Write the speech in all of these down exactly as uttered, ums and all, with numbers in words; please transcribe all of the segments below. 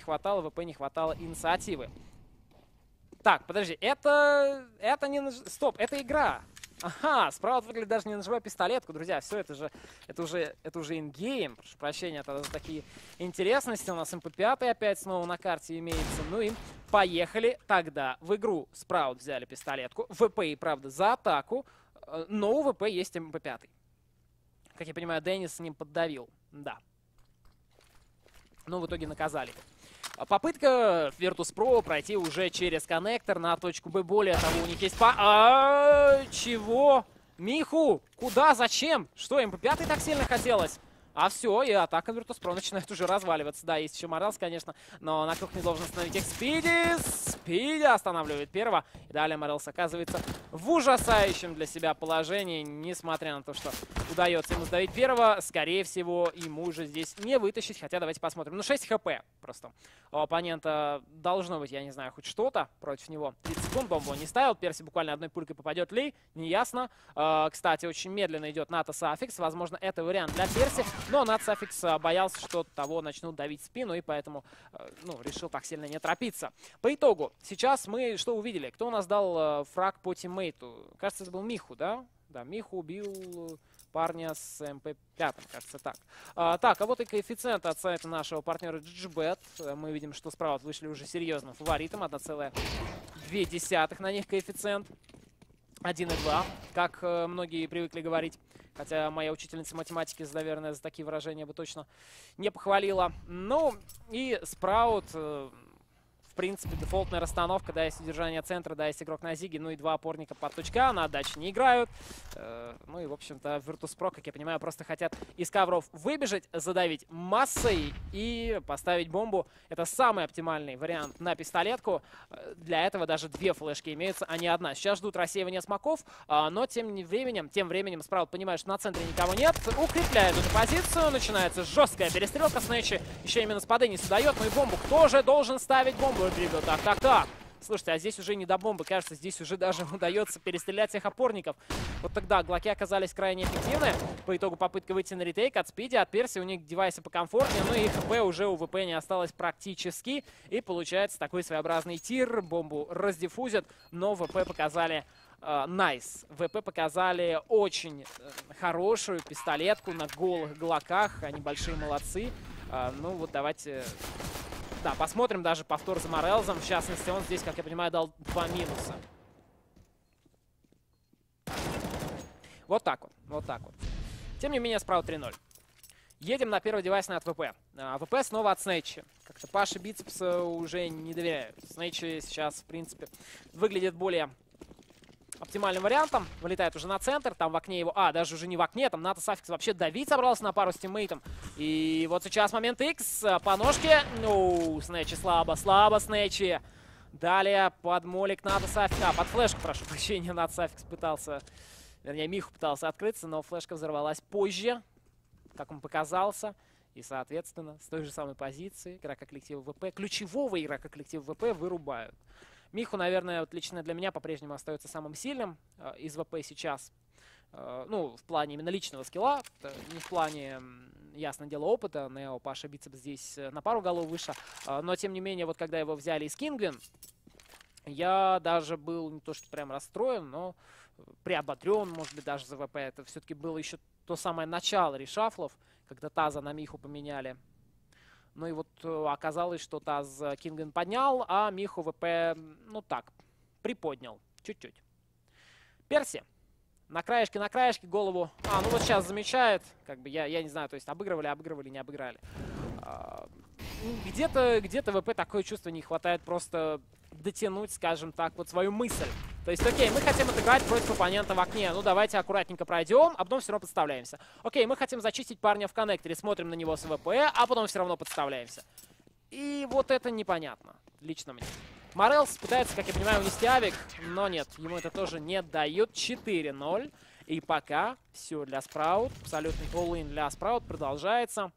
хватало, ВП не хватало инициативы. Так, подожди, это... Это не... Наж... Стоп, это игра. Ага, справа выглядит даже не нажимая пистолетку, друзья. Все, это же... Это уже... Это уже ингейм. Прошу прощения, это за такие интересности. У нас эм пэ пять опять снова на карте имеется. Ну и поехали тогда в игру. Спраут взяли пистолетку. ВП и, правда, за атаку. Но у ВП есть эм пэ пять. Как я понимаю, Деннис с ним поддавил. Да. Но в итоге наказали. Попытка Virtus.pro пройти уже через коннектор на точку Б. Более того, у них есть... По... А, чего? Миху? Куда? Зачем? Что, эм пэ пять так сильно хотелось? А все, и атака Virtus.pro начинает уже разваливаться. Да, есть еще Морелс, конечно, но на круг не должен остановить их Спиди. Спиди останавливает первого. И далее Морелс оказывается в ужасающем для себя положении, несмотря на то, что удается ему сдавить первого. Скорее всего, ему уже здесь не вытащить. Хотя давайте посмотрим. Ну, шесть хп просто. У оппонента должно быть, я не знаю, хоть что-то против него. тридцать секунд, бомбу он не ставил. Перси буквально одной пулькой попадет ли? Неясно. Э, кстати, очень медленно идет НАТО Саффикс. Возможно, это вариант для Перси. Но НАТО Саффикс боялся, что того начнут давить в спину, и поэтому э, ну, решил так сильно не торопиться. По итогу, сейчас мы что увидели? Кто у нас дал э, фраг по тиммейту? Кажется, это был Миху, да? Да, Миху убил парня с эм пэ пять, кажется, так. А, так, а вот и коэффициент от сайта нашего партнера джи джи бет. Мы видим, что справа вышли уже серьезным фаворитом. одна целая две десятых на них коэффициент. один и два, как э, многие привыкли говорить. Хотя моя учительница математики, наверное, за такие выражения бы точно не похвалила. Ну, и Спраут... Э, В принципе, дефолтная расстановка, да, есть удержание центра, да, есть игрок на зиге, ну и два опорника под точка, на отдаче не играют. Э, ну и, в общем-то, Virtus.pro, как я понимаю, просто хотят из ковров выбежать, задавить массой и поставить бомбу. Это самый оптимальный вариант на пистолетку. Для этого даже две флешки имеются, а не одна. Сейчас ждут рассеивания смоков, э, но тем временем, тем временем Спраут понимает, что на центре никого нет, укрепляет эту позицию, начинается жесткая перестрелка. Снэчи еще именно с Паденису дает, ну и бомбу. Кто же должен ставить бомбу? Так, так, так. Слушайте, а здесь уже не до бомбы. Кажется, здесь уже даже удается перестрелять всех опорников. Вот тогда глоки оказались крайне эффективны. По итогу попытка выйти на ретейк от Спиди, от Перси. У них девайсы покомфортнее. Ну и хп уже у ВП не осталось практически. И получается такой своеобразный тир. Бомбу раздиффузят. Но ВП показали... Найс. Uh, nice. ВП показали очень uh, хорошую пистолетку на голых глоках. Они большие молодцы. Uh, ну вот давайте... Да, посмотрим даже повтор за Морелзом. В частности, он здесь, как я понимаю, дал два минуса. Вот так вот. Вот так вот. Тем не менее, Спраут три ноль. Едем на первый девайс на от ВП. А ВП снова от Снэчи. Как-то Паши Бицепса уже не доверяют. Снэчи сейчас, в принципе, выглядит более... оптимальным вариантом. Вылетает уже на центр. Там в окне его... А, даже уже не в окне. Там НАТО Саффикс вообще давить собрался на пару с тиммейтом. И вот сейчас момент X. По ножке. Ну, Снэчи слабо. Слабо Снэчи. Далее под молик НАТО Саффикс. А, под флешку, прошу прощения. НАТО Саффикс пытался... Вернее, Миху пытался открыться, но флешка взорвалась позже. Как он показался. И, соответственно, с той же самой позиции игрока коллектива ВП, ключевого игрока коллектива ВП вырубают. Миху, наверное, вот лично для меня по-прежнему остается самым сильным э, из ВП сейчас. Э, ну, в плане именно личного скилла, э, не в плане, ясное дело, опыта. Нео, Паша Бицепс здесь на пару голов выше. Э, но, тем не менее, вот когда его взяли из Кингвин, я даже был не то что прям расстроен, но приободрен, может быть, даже за ВП. Это все-таки было еще то самое начало решафлов, когда Таза на Миху поменяли. Ну и вот оказалось, что Таз Кингвин поднял, а Миху ВП, ну так, приподнял. Чуть-чуть. Перси. На краешке, на краешке голову. А, ну вот сейчас замечает. Как бы я, я не знаю, то есть обыгрывали, обыгрывали, не обыграли. А, где-то, где-то ВП такое чувство не хватает просто дотянуть, скажем так, вот свою мысль. То есть, окей, мы хотим отыграть против оппонента в окне. Ну, давайте аккуратненько пройдем, а потом все равно подставляемся. Окей, мы хотим зачистить парня в коннекторе, смотрим на него с ВП, а потом все равно подставляемся. И вот это непонятно, лично мне. Морелс пытается, как я понимаю, унести авик, но нет, ему это тоже не дают. четыре ноль. И пока все для Спраут. Абсолютный all-in для Спраут продолжается.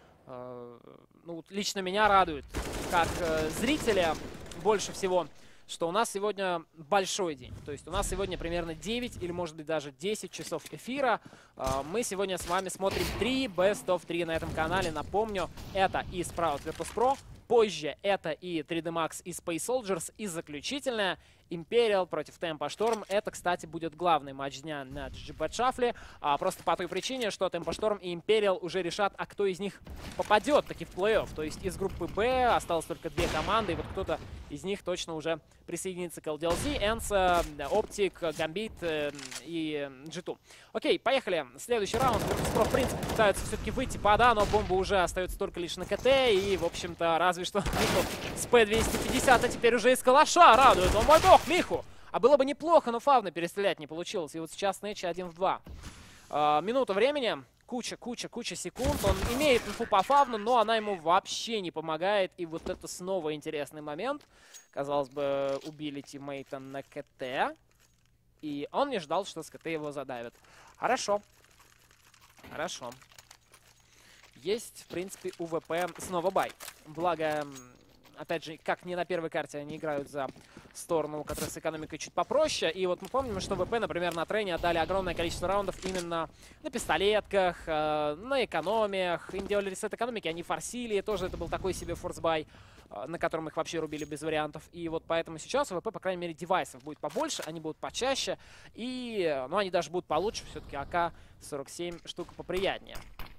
Ну, лично меня радует, как зрителя больше всего, что у нас сегодня большой день. То есть у нас сегодня примерно девять или, может быть, даже десять часов эфира. Мы сегодня с вами смотрим три Best of три на этом канале. Напомню, это и Sprout Virtus.pro. Позже это и три дэ Max и Space Soldiers. И заключительное Imperial против Tempo Storm. Это, кстати, будет главный матч дня на джи джи Bet Shuffle. А, просто по той причине, что Tempo Storm и Imperial уже решат, а кто из них попадет таки в плей-офф. То есть из группы Б осталось только две команды. И вот кто-то из них точно уже присоединится к эл ди эл си, Энса, Optic, Gambit э, и джи ту. Окей, поехали. Следующий раунд. Virtus.pro, в принципе, пытаются все-таки выйти по А, но бомба уже остается только лишь на КТ. И, в общем-то, разве что Миху с Пэ двести пятьдесят, а теперь уже из калаша радует. О мой бог, Миху! А было бы неплохо, но Фавна перестрелять не получилось. И вот сейчас Нэчи один в два. А, минута времени. Куча, куча, куча секунд. Он имеет инфу по Фавну, но она ему вообще не помогает. И вот это снова интересный момент. Казалось бы, убили тиммейта на КТ. И он не ждал, что с КТ его задавят. Хорошо. Хорошо. Есть, в принципе, у ВП снова бай. Благо, опять же, как не на первой карте, они играют за сторону, которая с экономикой чуть попроще. И вот мы помним, что ВП, например, на трене отдали огромное количество раундов именно на пистолетках, э, на экономиях. Им делали ресет экономики, они форсили. Тоже это был такой себе форсбай, э, на котором их вообще рубили без вариантов. И вот поэтому сейчас у ВП, по крайней мере, девайсов будет побольше, они будут почаще. И, ну, они даже будут получше. Все-таки А К сорок семь штука поприятнее.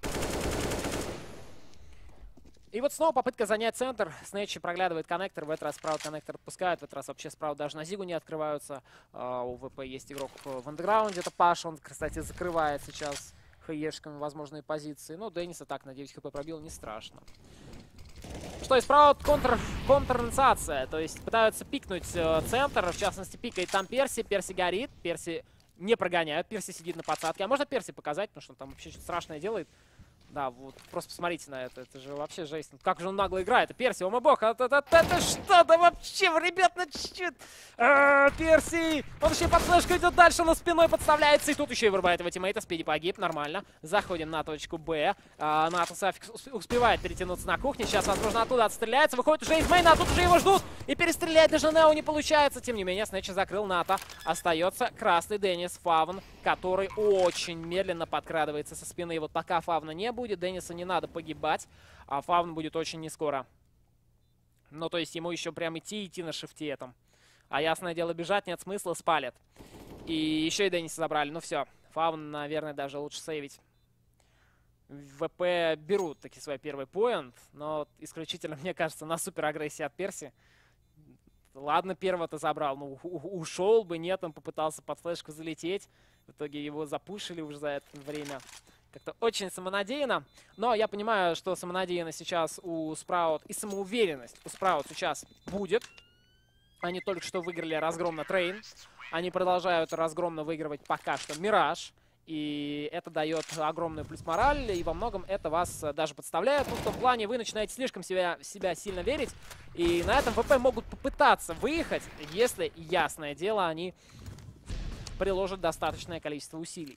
И вот снова попытка занять центр. Снэчи проглядывает коннектор. В этот раз Sprout коннектор отпускает. В этот раз вообще Sprout даже на Зигу не открываются. Uh, у ВП есть игрок в андеграунде. Это Паш. Он, кстати, закрывает сейчас хаешками возможные позиции. Но Денниса так на девять хп пробил. Не страшно. Что, и Sprout контр, контр-инициация. То есть пытаются пикнуть uh, центр. В частности, пикает там Перси. Перси горит. Перси не прогоняют. Перси сидит на подсадке. А можно Перси показать, потому что он там вообще что-то страшное делает. Да, вот просто посмотрите на это. Это же вообще жесть. Как же он нагло играет. Это Перси, о мой бог. Это, это, это что-то вообще, ребят, ну чуть. А, Перси! Он еще под флешку идет дальше, но спиной подставляется. И тут еще и вырубает его тиммейта. Спиди погиб, нормально. Заходим на точку Б. А, Натус Аффикс успевает перетянуться на кухне. Сейчас, возможно, оттуда отстреляется. Выходит уже из мейна, а тут уже его ждут. И перестрелять даже Нео не получается. Тем не менее, Снэчи закрыл НАТО. Остается красный Деннис Фавн, который очень медленно подкрадывается со спины. И вот пока Фавна не будет, Денниса не надо погибать, а Фавн будет очень не скоро. Ну, то есть ему еще прям идти, идти на шифте этом. А ясное дело, бежать нет смысла, спалят. И еще и Денниса забрали. Ну все, Фавн, наверное, даже лучше сейвить. ВП берут таки свой первый поинт, но исключительно, мне кажется, на супер агрессии от Перси. Ладно, первого-то забрал, ну ушел бы, нет, он попытался под флешку залететь. В итоге его запушили уже за это время. Как-то очень самонадеянно. Но я понимаю, что самонадеянно сейчас у Sprout и самоуверенность у Sprout сейчас будет. Они только что выиграли разгром на Трейн. Они продолжают разгромно выигрывать пока что Мираж. И это дает огромную плюс мораль. И во многом это вас даже подставляет. Ну, в том плане вы начинаете слишком себя, себя сильно верить. И на этом ВП могут попытаться выехать, если, ясное дело, они приложат достаточное количество усилий.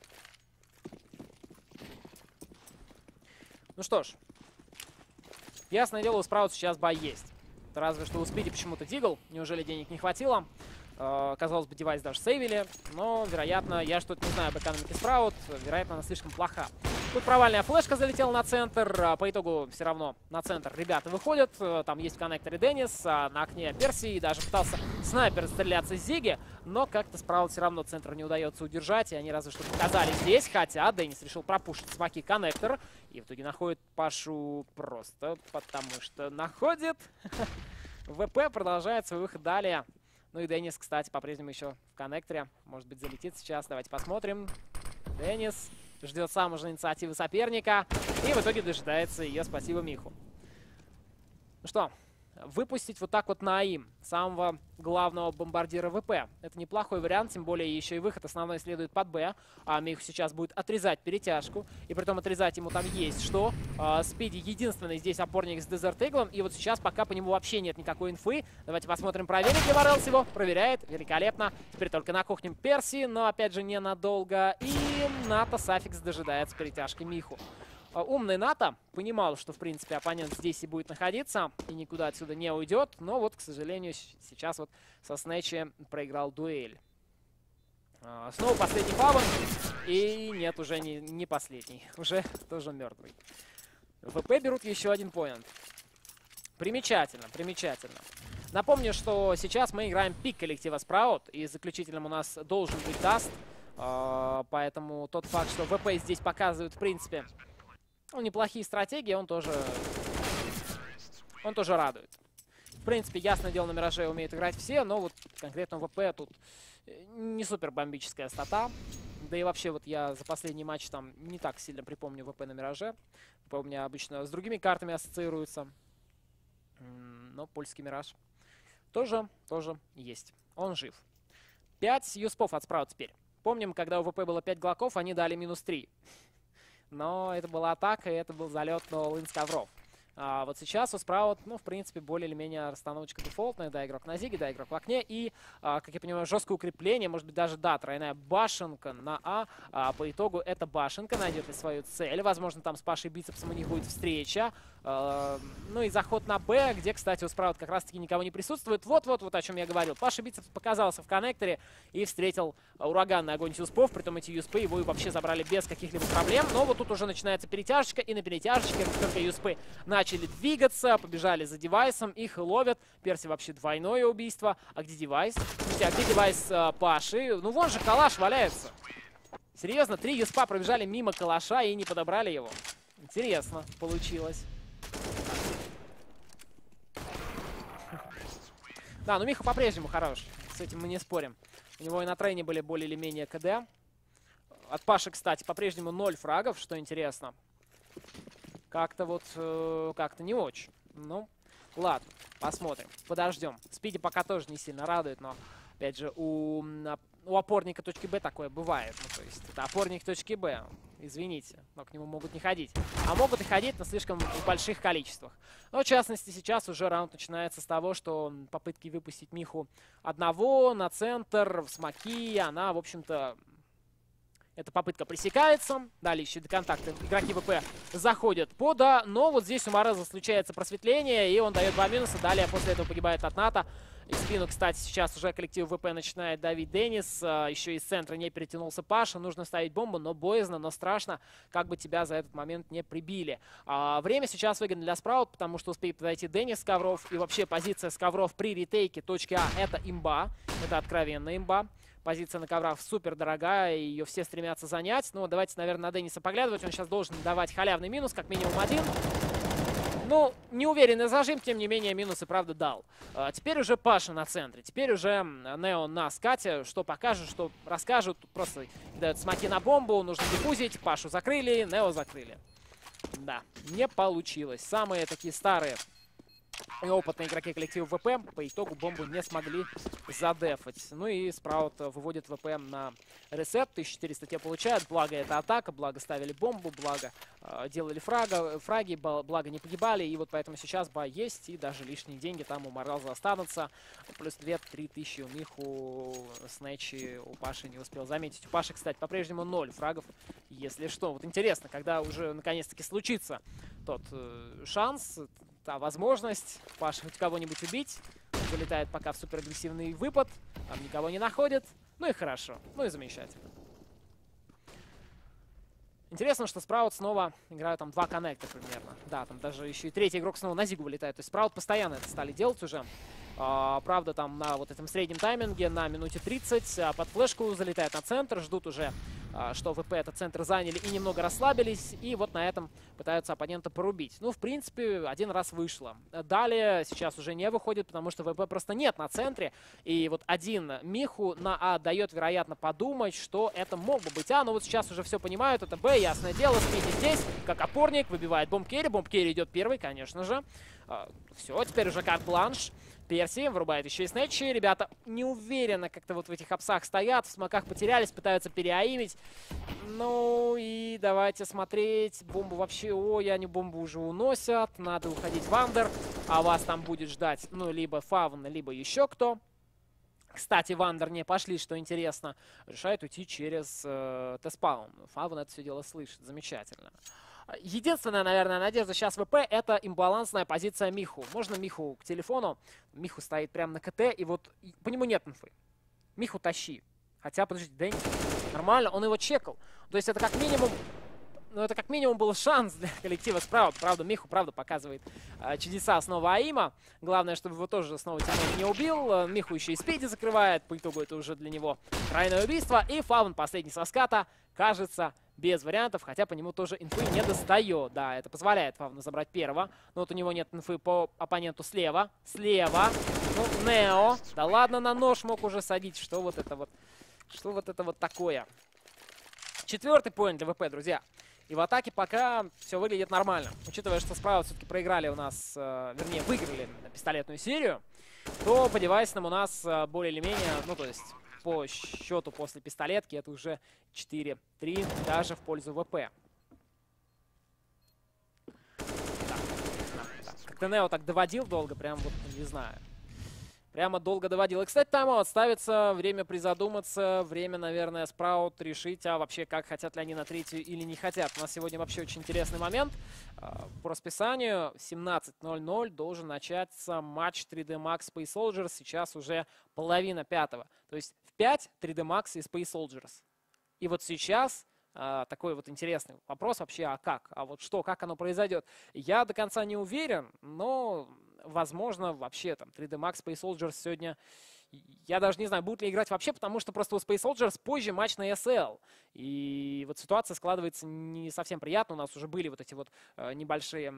Ну что ж, ясное дело, у Sprout сейчас бай есть. Разве что у Спиди почему-то дигл. Неужели денег не хватило? Э, казалось бы, девайс даже сейвили. Но, вероятно, я что-то не знаю об экономике Sprout. Вероятно, она слишком плоха. Тут провальная флешка залетела на центр. По итогу все равно на центр ребята выходят. Там есть в коннекторе Деннис, а на окне Перси. И даже пытался снайпер стреляться с Зиги. Но как-то Sprout все равно центр не удается удержать. И они разве что показали здесь. Хотя Деннис решил пропушить смоки коннектор. И в итоге находит Пашу просто потому, что находит. ВП продолжает свой выход далее. Ну и Деннис, кстати, по-прежнему еще в коннекторе. Может быть, залетит сейчас. Давайте посмотрим. Деннис ждет сам уже инициативы соперника. И в итоге дожидается ее. Спасибо Миху. Ну что, выпустить вот так вот на АИМ самого главного бомбардира ВП. Это неплохой вариант, тем более еще и выход основной следует под Б. А Миху сейчас будет отрезать перетяжку. И притом отрезать ему там есть что. А, Спиди единственный здесь опорник с Desert Eagle. И вот сейчас пока по нему вообще нет никакой инфы. Давайте посмотрим, проверит ли Варелс его. Проверяет. Великолепно. Теперь только на кухне Перси, но опять же ненадолго. И НАТО Саффикс дожидается перетяжки Миху. Умный НАТО понимал, что, в принципе, оппонент здесь и будет находиться, и никуда отсюда не уйдет. Но вот, к сожалению, сейчас вот со Снэчи проиграл дуэль. Снова последний фавн. И нет, уже не, не последний. Уже тоже мертвый. ВП берут еще один поинт. Примечательно, примечательно. Напомню, что сейчас мы играем пик коллектива Спраут, и заключительным у нас должен быть Даст. Поэтому тот факт, что ВП здесь показывает, в принципе, ну, неплохие стратегии, он тоже, он тоже радует. В принципе, ясное дело, на Мираже умеют играть все, но вот конкретно ВП тут не супер бомбическая стата. Да и вообще, вот я за последний матч там не так сильно припомню ВП на Мираже. ВП у меня обычно с другими картами ассоциируется. Но польский Мираж тоже, тоже есть. Он жив. пять юспов от Спраут теперь. Помним, когда у ВП было пять глоков, они дали минус три. Но это была атака, и это был залет на all-in с ковров. А вот сейчас у Спраут, ну, в принципе, более или менее расстановочка дефолтная. Да, игрок на Зиге, да, игрок в окне. И, а, как я понимаю, жесткое укрепление, может быть, даже, да, тройная башенка на А. а по итогу эта башенка найдет и свою цель. Возможно, там с Пашей Бицепсом у них будет встреча. А, ну и заход на Б, где, кстати, у Спраут как раз-таки никого не присутствует. Вот-вот, вот о чем я говорил. Паша Бицепс показался в коннекторе и встретил ураганный огонь юспов. Притом эти юспы его вообще забрали без каких-либо проблем. Но вот тут уже начинается перетяжечка. И на перетяжечке, как только юспы начали двигаться, побежали за девайсом, их ловят. Перси вообще двойное убийство. А где девайс? Слушайте, а где девайс а, Паши? Ну вон же калаш валяется. Серьезно, три юспа пробежали мимо калаша и не подобрали его. Интересно получилось. Да, ну Миха по-прежнему хорош. С этим мы не спорим. У него и на трейне были более или менее КД. От Паши, кстати, по-прежнему ноль фрагов, что интересно. Как-то вот, э, как-то не очень. Ну, ладно, посмотрим. Подождем. Спиди пока тоже не сильно радует, но, опять же, у, у опорника точки Б такое бывает. Ну, то есть, это опорник точки Б. Извините, но к нему могут не ходить. А могут и ходить, но слишком в больших количествах. Но, в частности, сейчас уже раунд начинается с того, что попытки выпустить Миху одного на центр, в смоки, она, в общем-то... Эта попытка пресекается. Далее еще до контакта игроки ВП заходят под А. Но вот здесь у Мороза случается просветление, и он дает два минуса. Далее после этого погибает от НАТО. И в спину, кстати, сейчас уже коллектив ВП начинает давить Денис. Еще из центра не перетянулся Паша. Нужно ставить бомбу, но боязно, но страшно, как бы тебя за этот момент не прибили. А, время сейчас выгодно для Спраут, потому что успеет подойти Денис с ковров. И вообще позиция с ковров при ретейке точки А — это имба. Это откровенная имба. Позиция на коврах супер дорогая, и ее все стремятся занять. Ну, давайте, наверное, на Дениса поглядывать. Он сейчас должен давать халявный минус, как минимум один. Ну, неуверенный зажим, тем не менее, минусы, правда, дал. А, теперь уже Паша на центре. Теперь уже Нео на скате. Что покажут, что расскажут. Просто дают смоки на бомбу, нужно диффузить. Пашу закрыли, Нео закрыли. Да, не получилось. Самые такие старые и опытные игроки коллектива ВП по итогу бомбу не смогли задефать. Ну и Спраут выводит ВП на ресет. тысяча четыреста те получают. Благо это атака, благо ставили бомбу, благо э, делали фрага, фраги, благо не погибали. И вот поэтому сейчас бай есть, и даже лишние деньги там у Мороза останутся. Плюс две-три тысячи у Миху, Снэчи у Паши не успел заметить. У Паши, кстати, по-прежнему ноль фрагов, если что. Вот интересно, когда уже наконец-таки случится тот э, шанс, та возможность Паша хоть кого-нибудь убить. Он залетает пока в суперагрессивный выпад. Там никого не находит. Ну и хорошо. Ну и замечательно. Интересно, что Спраут снова играют там два коннекта примерно. Да, там даже еще и третий игрок снова на Зигу вылетает. То есть Спраут постоянно это стали делать уже. А, правда, там на вот этом среднем тайминге на минуте тридцать а под флешку залетает на центр. Ждут уже, а, что ВП этот центр заняли и немного расслабились. И вот на этом пытаются оппонента порубить. Ну, в принципе, один раз вышло. Далее сейчас уже не выходит, потому что ВП просто нет на центре. И вот один Миху на А дает, вероятно, подумать, что это мог бы быть А. Но вот сейчас уже все понимают. Это Б, ясное дело. Спиди здесь, как опорник, выбивает бомб-керри. Бомб-керри идет первый, конечно же. А, все, теперь уже карт-бланш. Перси вырубает еще и Снэчи. Ребята неуверенно как-то вот в этих апсах стоят, в смоках потерялись, пытаются переаимить. Ну и давайте смотреть. Бомбу вообще... Ой, они бомбу уже уносят. Надо уходить в андер. А вас там будет ждать, ну, либо Фавн, либо еще кто. Кстати, в андер не пошли, что интересно. Решают уйти через э, Теспаун. Фавн это все дело слышит. Замечательно. Единственная, наверное, надежда сейчас ВП — это имбалансная позиция Миху. Можно Миху к телефону? Миху стоит прямо на КТ, и вот по нему нет инфы. Миху тащи. Хотя, подождите, Дэнни, нормально, он его чекал. То есть это как минимум... Ну, это как минимум был шанс для коллектива Спраут. Правда, Миху, правда, показывает э, чудеса снова Аима. Главное, чтобы его тоже снова Тимон не убил. Миху еще и спиди закрывает. По итогу это уже для него тройное убийство. И Фавн, последний со ската, кажется, без вариантов. Хотя по нему тоже инфы не достает. Да, это позволяет Фавну забрать первого. Но вот у него нет инфы по оппоненту слева. Слева. Ну, Нео. Да ладно, на нож мог уже садить. Что вот это вот? Что вот это вот такое? Четвертый поинт для ВП, друзья. И в атаке пока все выглядит нормально. Учитывая, что справа все-таки проиграли у нас, э, вернее, выиграли пистолетную серию, то по девайсам у нас э, более или менее, ну, то есть по счету после пистолетки это уже четыре три, даже в пользу ВП. Как-то Нео так доводил долго, прям вот, не знаю. Прямо долго доводил. И, кстати, тайм-аут ставится. Время призадуматься. Время, наверное, Спраут решить, а вообще, как хотят ли они на третью или не хотят. У нас сегодня вообще очень интересный момент. По расписанию семнадцать ноль ноль должен начаться матч три дэ Max Space Soldiers. Сейчас уже половина пятого. То есть в пять три дэ Max и Space Soldiers. И вот сейчас... Uh, такой вот интересный вопрос вообще, а как? А вот что, как оно произойдет? Я до конца не уверен, но, возможно, вообще там три дэ Max Space Soldiers сегодня... Я даже не знаю, будут ли играть вообще, потому что просто у Space Soldiers позже матч на эс эл. И вот ситуация складывается не совсем приятно. У нас уже были вот эти вот uh, небольшие...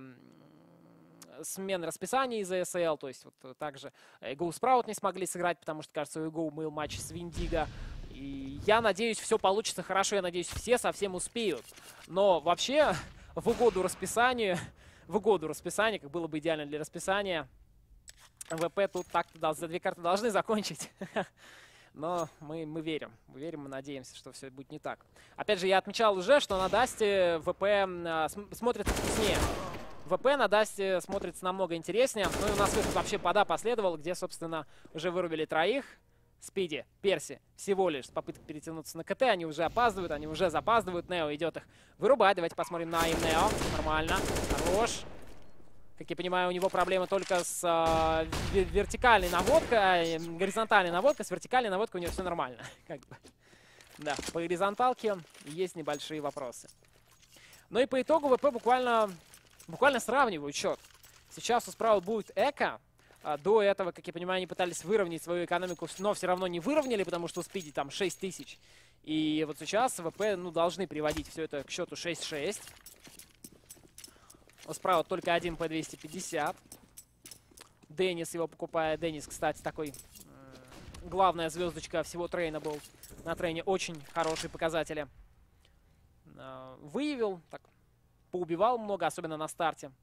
смены расписания из-за эс эл, то есть вот также Go Sprout не смогли сыграть, потому что, кажется, у Go был матч с Виндиго. И я надеюсь, все получится хорошо, я надеюсь, все совсем успеют. Но вообще, в угоду расписанию, в угоду расписанию, как было бы идеально для расписания, ВП тут так-то да, за две карты должны закончить. Но мы, мы верим, мы верим, мы надеемся, что все будет не так. Опять же, я отмечал уже, что на Дасте ВП а, смотрится вкуснее. ВП на Дасте смотрится намного интереснее. Ну и у нас выход вообще пода последовал, где, собственно, уже вырубили троих. Спиди, Перси всего лишь с попыткой перетянуться на КТ. Они уже опаздывают, они уже запаздывают. Нео идет их вырубать. Давайте посмотрим на им Нео. Нормально. Хорош. Как я понимаю, у него проблема только с э, вертикальной наводкой. Горизонтальной наводкой. С вертикальной наводкой у него все нормально. Как бы. Да, по горизонталке есть небольшие вопросы. Ну и по итогу ВП буквально, буквально сравнивают счет. Сейчас у Спраут будет эко. До этого, как я понимаю, они пытались выровнять свою экономику, но все равно не выровняли, потому что у Спиди там шесть тысяч. И вот сейчас ВП ну, должны приводить все это к счету шесть шесть. У Спраут только один по двести пятьдесят. Деннис его покупает. Деннис, кстати, такой э, главная звездочка всего трейна был. На трейне очень хорошие показатели. Э, выявил, так, поубивал много, особенно на старте.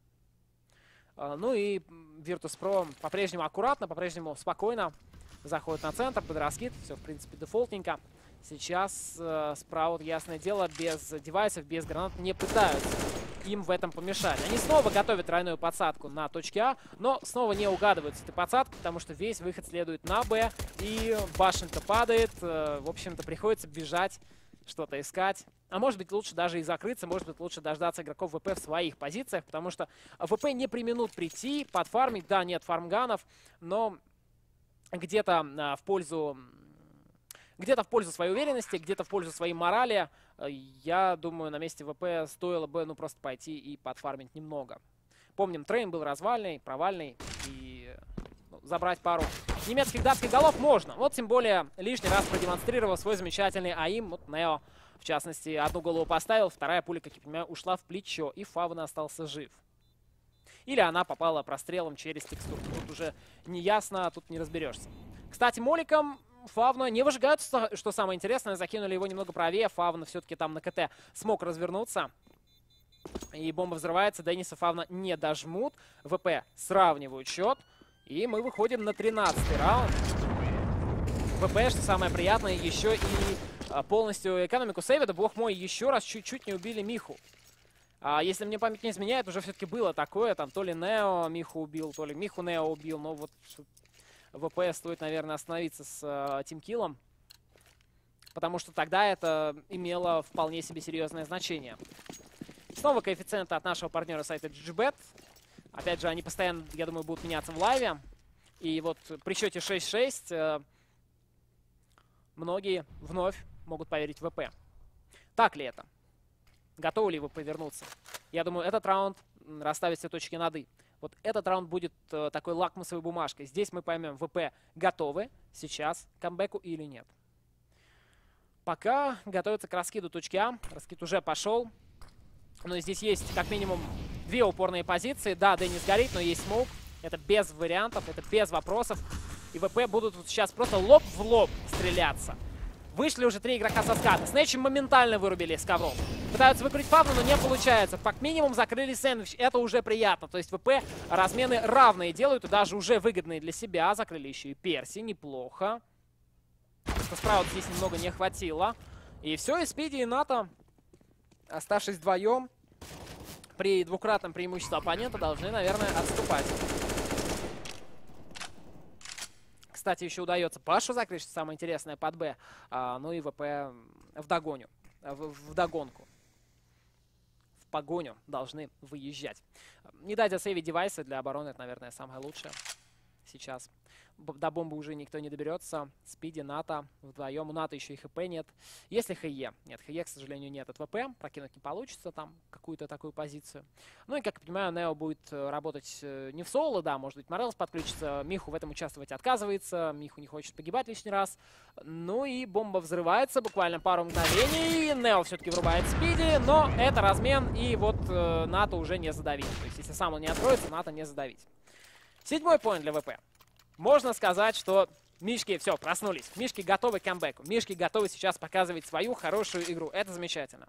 Ну и Virtus.pro по-прежнему аккуратно, по-прежнему спокойно заходит на центр под раскид. Все, в принципе, дефолтненько. Сейчас э, Спраут, ясное дело, без девайсов, без гранат не пытаются им в этом помешать. Они снова готовят тройную подсадку на точке А, но снова не угадывают с этой подсадкой, потому что весь выход следует на Б. И башенка падает. Э, в общем-то, приходится бежать, что-то искать. А может быть, лучше даже и закрыться, может быть, лучше дождаться игроков ВП в своих позициях, потому что ВП не преминут прийти, подфармить. Да, нет фармганов, но где-то а, в пользу... Где-то в пользу своей уверенности, где-то в пользу своей морали, я думаю, на месте ВП стоило бы ну просто пойти и подфармить немного. Помним, трейн был развальный, провальный, и ну, забрать пару немецких, датских голов можно. Вот тем более лишний раз продемонстрировал свой замечательный АИМ, вот Нео. В частности, одну голову поставил, вторая пуля, как я понимаю, ушла в плечо, и Фавн остался жив. Или она попала прострелом через текстуру. Тут уже не ясно, тут не разберешься. Кстати, моликом Фавна не выжигают, что самое интересное. Закинули его немного правее. Фавна все-таки там на КТ смог развернуться. И бомба взрывается. Денниса Фавна не дожмут. ВП сравнивают счет. И мы выходим на тринадцатый раунд. ВП, что самое приятное, еще и полностью экономику сейвит. Бог мой, еще раз чуть-чуть не убили Миху. А если мне память не изменяет, уже все-таки было такое. Там то ли Нео Миху убил, то ли Миху Нео убил. Но вот ВП стоит, наверное, остановиться с uh, тимкиллом. Потому что тогда это имело вполне себе серьезное значение. Снова коэффициенты от нашего партнера сайта джи джи бет. Опять же, они постоянно, я думаю, будут меняться в лайве. И вот при счете шесть шесть э, многие вновь могут поверить в ВП. Так ли это? Готовы ли вы повернуться? Я думаю, этот раунд расставит все точки над «и». Вот этот раунд будет э, такой лакмусовой бумажкой. Здесь мы поймем, ВП готовы сейчас к камбэку или нет. Пока готовятся к раскиду точки А. Раскид уже пошел. Но здесь есть как минимум две упорные позиции. Да, Денис горит, но есть смоук. Это без вариантов, это без вопросов. И ВП будут сейчас просто лоб в лоб стреляться. Вышли уже три игрока со ската. Снэчи моментально вырубили с ковров. Пытаются выкрыть фавну, но не получается. Как минимум закрыли сэндвич. Это уже приятно. То есть ВП размены равные делают и даже уже выгодные для себя. Закрыли еще и Перси. Неплохо. Просто Спраут здесь немного не хватило. И все, и Спиди, и НАТО, оставшись вдвоем, при двукратном преимуществе оппонента, должны, наверное, отступать. Кстати, еще удается Пашу закрыть, что самое интересное, под Б. А, ну и ВП в догоню. В, в догонку. В погоню должны выезжать. Не дать засейвить девайсы для обороны, это, наверное, самое лучшее сейчас. До бомбы уже никто не доберется. Спиди, НАТО вдвоем. У НАТО еще и ХП нет. Если ХЕ. Нет, ХЕ, к сожалению, нет от ВП. Прокинуть не получится там какую-то такую позицию. Ну и, как я понимаю, Нео будет работать не в соло, да, может быть, Морелс подключится. Миху в этом участвовать отказывается. Миху не хочет погибать лишний раз. Ну и бомба взрывается. Буквально пару мгновений. Нео все-таки врубает Спиди, но это размен. И вот э, НАТО уже не задавить. То есть, если сам он не откроется, НАТО не задавить. Седьмой поинт для ВП. Можно сказать, что Мишки, все, проснулись. Мишки готовы к камбэку. Мишки готовы сейчас показывать свою хорошую игру. Это замечательно.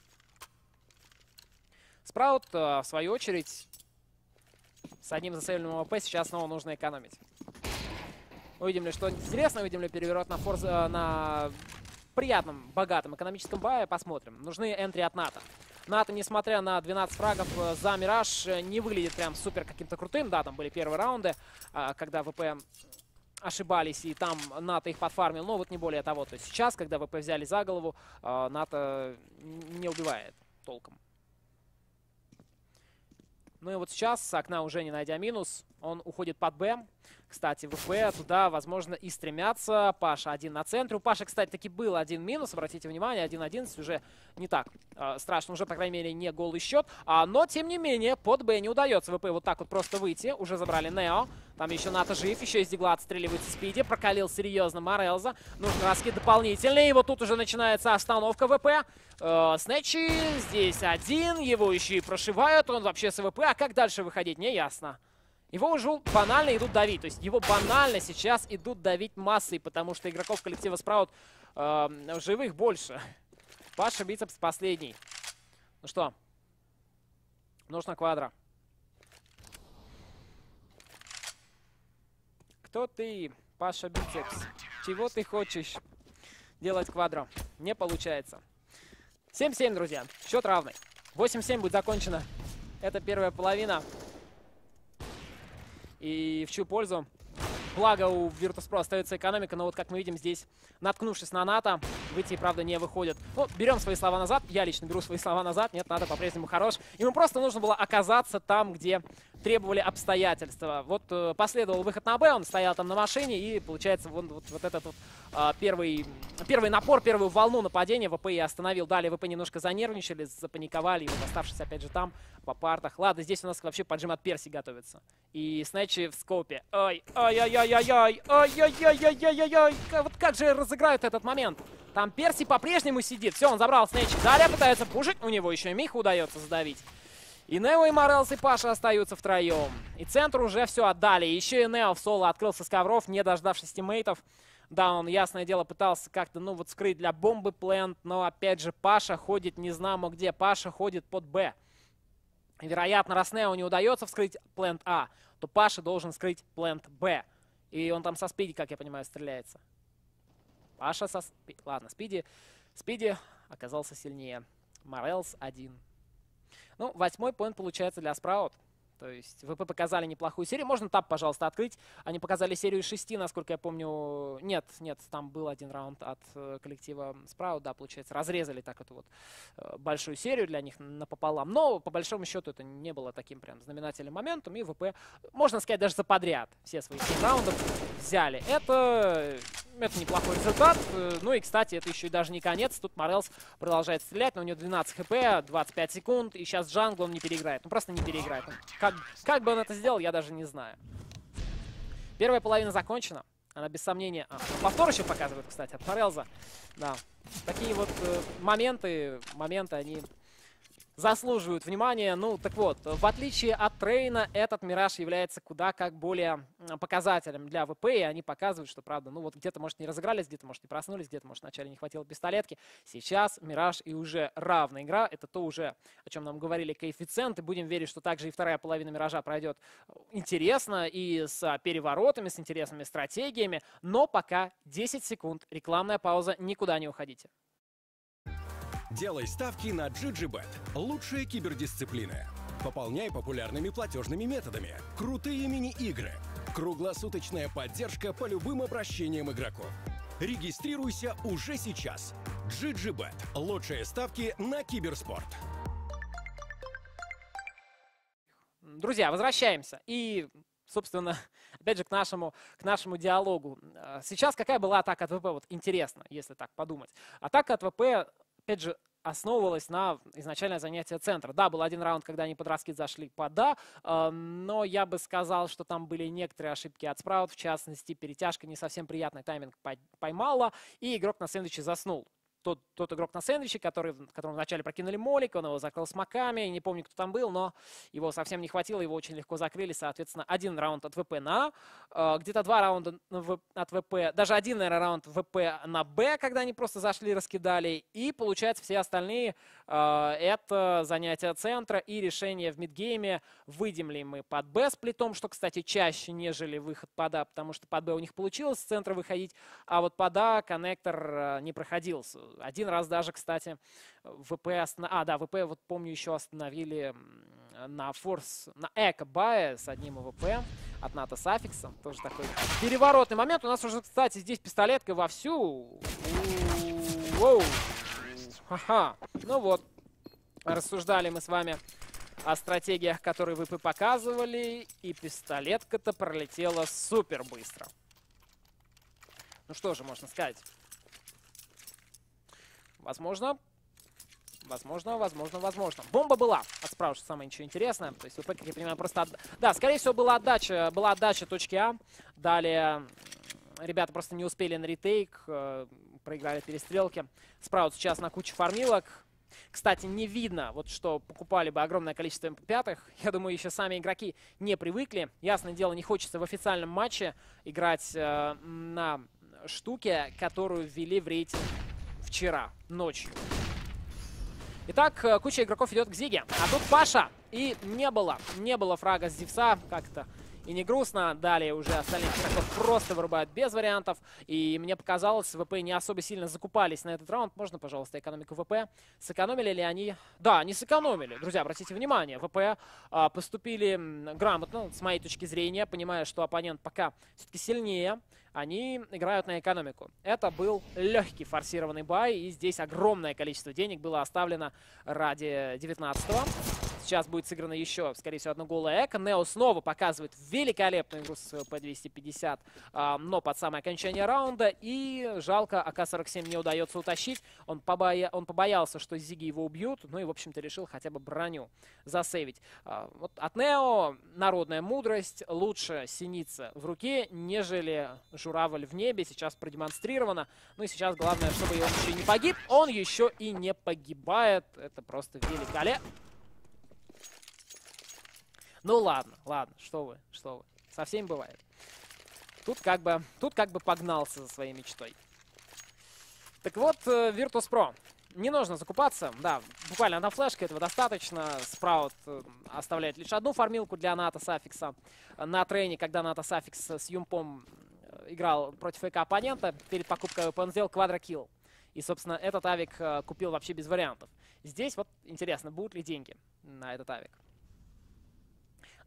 Спраут, в свою очередь, с одним засейвленным АВП сейчас снова нужно экономить. Увидим ли что-нибудь интересное, увидим ли переворот на, форз, на приятном, богатом экономическом бае. Посмотрим. Нужны энтри от НАТО. НАТО, несмотря на двенадцать фрагов за Мираж, не выглядит прям супер каким-то крутым. Да, там были первые раунды, когда ВП ошибались, и там НАТО их подфармил. Но вот не более того. То есть сейчас, когда ВП взяли за голову, НАТО не убивает толком. Ну и вот сейчас, с окна уже не найдя минус, он уходит под Б. Кстати, ВП туда, возможно, и стремятся. Паша один на центре. У Паши, кстати, таки был один минус. Обратите внимание, один одиннадцать уже не так э, страшно. Уже, по крайней мере, не голый счет. А, но, тем не менее, под Б не удается ВП вот так вот просто выйти. Уже забрали Нео. Там еще НАТО жив. Еще из дигла отстреливается Спиди. Прокалил серьезно Морелза. Нужен раскид дополнительный. И вот тут уже начинается остановка ВП. Э, Снэчи здесь один. Его еще и прошивают. Он вообще с ВП. А как дальше выходить, не ясно. Его уже банально идут давить. То есть его банально сейчас идут давить массой, потому что игроков коллектива Спраут э, живых больше. Паша Бицепс последний. Ну что, нужно квадро. Кто ты, Паша Бицепс? Чего ты хочешь делать квадро? Не получается. семь семь, друзья. Счет равный. восемь семь будет закончена. Это первая половина. И в чью пользу? Благо у Virtus.pro остается экономика, но вот как мы видим здесь, наткнувшись на НАТО, выйти, правда, не выходит. Ну, берем свои слова назад. Я лично беру свои слова назад. Нет, НАТО по-прежнему хорош. Ему просто нужно было оказаться там, где требовали обстоятельства. Вот э, последовал выход на Б, он стоял там на машине, и получается вот, вот, вот этот вот э, первый, первый напор, первую волну нападения ВП и остановил. Далее ВП немножко занервничали, запаниковали, и вот оставшись опять же там, по партах. Ладно, здесь у нас вообще поджим от Перси готовится. И Снэчи в скопе. Ой, ой-ой-ой-ой-ой, ой-ой-ой-ой-ой-ой, вот как же разыграют этот момент? Там Перси по-прежнему сидит. Все, он забрал Снэчи. Далее пытается пушить, у него еще и Миху удается задавить. И Нео, и Морелс, и Паша остаются втроем. И центр уже все отдали. Еще и Нео в соло открылся с ковров, не дождавшись тиммейтов. Да, он, ясное дело, пытался как-то, ну, вот скрыть для бомбы плент. Но, опять же, Паша ходит не знамо где. Паша ходит под Б. Вероятно, раз Нео не удается вскрыть плент А, то Паша должен скрыть плент Б. И он там со Спиди, как я понимаю, стреляется. Паша со Спиди... Ладно, Спиди... Спиди оказался сильнее. Морелс один. Ну, восьмой поинт получается для Спраут. То есть ВП показали неплохую серию. Можно тап, пожалуйста, открыть. Они показали серию из шести, насколько я помню. Нет, нет, там был один раунд от э, коллектива Sprout, да, получается. Разрезали так эту вот э, большую серию для них напополам. Но, по большому счету, это не было таким прям знаменательным моментом. И ВП, можно сказать, даже за подряд все свои семь раундов взяли. Это, это неплохой результат. Ну и, кстати, это еще и даже не конец. Тут Морелс продолжает стрелять, но у него двенадцать хп, двадцать пять секунд. И сейчас джангл он не переиграет. Ну, просто не переиграет. Как, как бы он это сделал, я даже не знаю. Первая половина закончена. Она без сомнения... А, повтор еще показывает, кстати, от Морелза. Да. Такие вот э, моменты, моменты, они заслуживают внимания. Ну, так вот, в отличие от Трейна, этот Мираж является куда как более показателем для ВП, и они показывают, что, правда, ну вот где-то, может, не разыгрались, где-то, может, не проснулись, где-то, может, вначале не хватило пистолетки. Сейчас Мираж и уже равная игра. Это то уже, о чем нам говорили коэффициенты. Будем верить, что также и вторая половина Миража пройдет интересно и с переворотами, с интересными стратегиями. Но пока десять секунд, рекламная пауза, никуда не уходите. Делай ставки на джи джи бет. Лучшие кибердисциплины. Пополняй популярными платежными методами. Крутые мини-игры. Круглосуточная поддержка по любым обращениям игроков. Регистрируйся уже сейчас. джи джи бет. Лучшие ставки на киберспорт. Друзья, возвращаемся. И, собственно, опять же, к нашему, к нашему диалогу. Сейчас какая была атака от ВП? Вот интересно, если так подумать. Атака от ВП, опять же, основывалась на изначальное занятие центра. Да, был один раунд, когда они под раскид зашли под «да», э, но я бы сказал, что там были некоторые ошибки от Sprout, в частности, перетяжка не совсем приятный тайминг поймала, и игрок на сэндвиче заснул. Тот, тот игрок на сэндвиче, который, которому вначале прокинули молик, он его закрыл смоками, не помню, кто там был, но его совсем не хватило, его очень легко закрыли, соответственно, один раунд от ВП на А, э, где-то два раунда от ВП, даже один, наверное, раунд ВП на Б, когда они просто зашли, раскидали, и, получается, все остальные э, это занятие центра и решение в мидгейме, выйдем ли мы под Б сплитом, что, кстати, чаще, нежели выход под А, потому что под Б у них получилось с центра выходить, а вот под А коннектор э, не проходил. Один раз даже, кстати, ВП... Останов... А, да, ВП, вот помню, еще остановили на форс, на эко-бае с одним ВП от НАТО с аффиксом. Тоже такой переворотный момент. У нас уже, кстати, здесь пистолетка вовсю. Воу. Ха-ха. Ну вот, рассуждали мы с вами о стратегиях, которые ВП показывали, и пистолетка-то пролетела супер быстро. Ну что же можно сказать? Возможно, возможно, возможно, возможно. Бомба была от Sprout, что самое ничего интересное. То есть ВП, как я понимаю, просто... От... Да, скорее всего, была отдача, была отдача точки А. Далее ребята просто не успели на ретейк, э, проиграли перестрелки. Sprout сейчас на куче фармилок. Кстати, не видно, вот что покупали бы огромное количество эм пэ пять. Я думаю, еще сами игроки не привыкли. Ясное дело, не хочется в официальном матче играть э, на штуке, которую ввели в рейтинг вчера ночью. Итак, куча игроков идет к Зиге. А тут Паша. И не было. Не было фрага с Зевса. Как-то и не грустно. Далее уже остальных игроков просто вырубают без вариантов. И мне показалось, ВП не особо сильно закупались на этот раунд. Можно, пожалуйста, экономику ВП? Сэкономили ли они? Да, не сэкономили. Друзья, обратите внимание. ВП а, поступили грамотно, с моей точки зрения, понимая, что оппонент пока все-таки сильнее. Они играют на экономику. Это был легкий форсированный бай, и здесь огромное количество денег было оставлено ради девятнадцатого. Сейчас будет сыграно еще, скорее всего, одно голое эко. Нео снова показывает великолепную игру со своего пэ двести пятьдесят, а, но под самое окончание раунда. И жалко, АК сорок семь не удается утащить. Он, побоя... Он побоялся, что Зиги его убьют. Ну и, в общем-то, решил хотя бы броню засейвить. А, вот от Нео народная мудрость. Лучше синица в руке, нежели журавль в небе. Сейчас продемонстрировано. Ну и сейчас главное, чтобы он еще и не погиб. Он еще и не погибает. Это просто великолепно. Ну ладно, ладно, что вы, что вы. Со всеми бывает. Тут как бы, тут как бы погнался за своей мечтой. Так вот, Virtus.pro. Не нужно закупаться. Да, буквально одна флешка, этого достаточно. Sprout оставляет лишь одну фармилку для НАТО с аффикса. На трейне, когда НАТО с аффикс с Юмпом играл против ЭК оппонента, перед покупкой он сделал квадрокилл. И, собственно, этот авик купил вообще без вариантов. Здесь вот интересно, будут ли деньги на этот авик.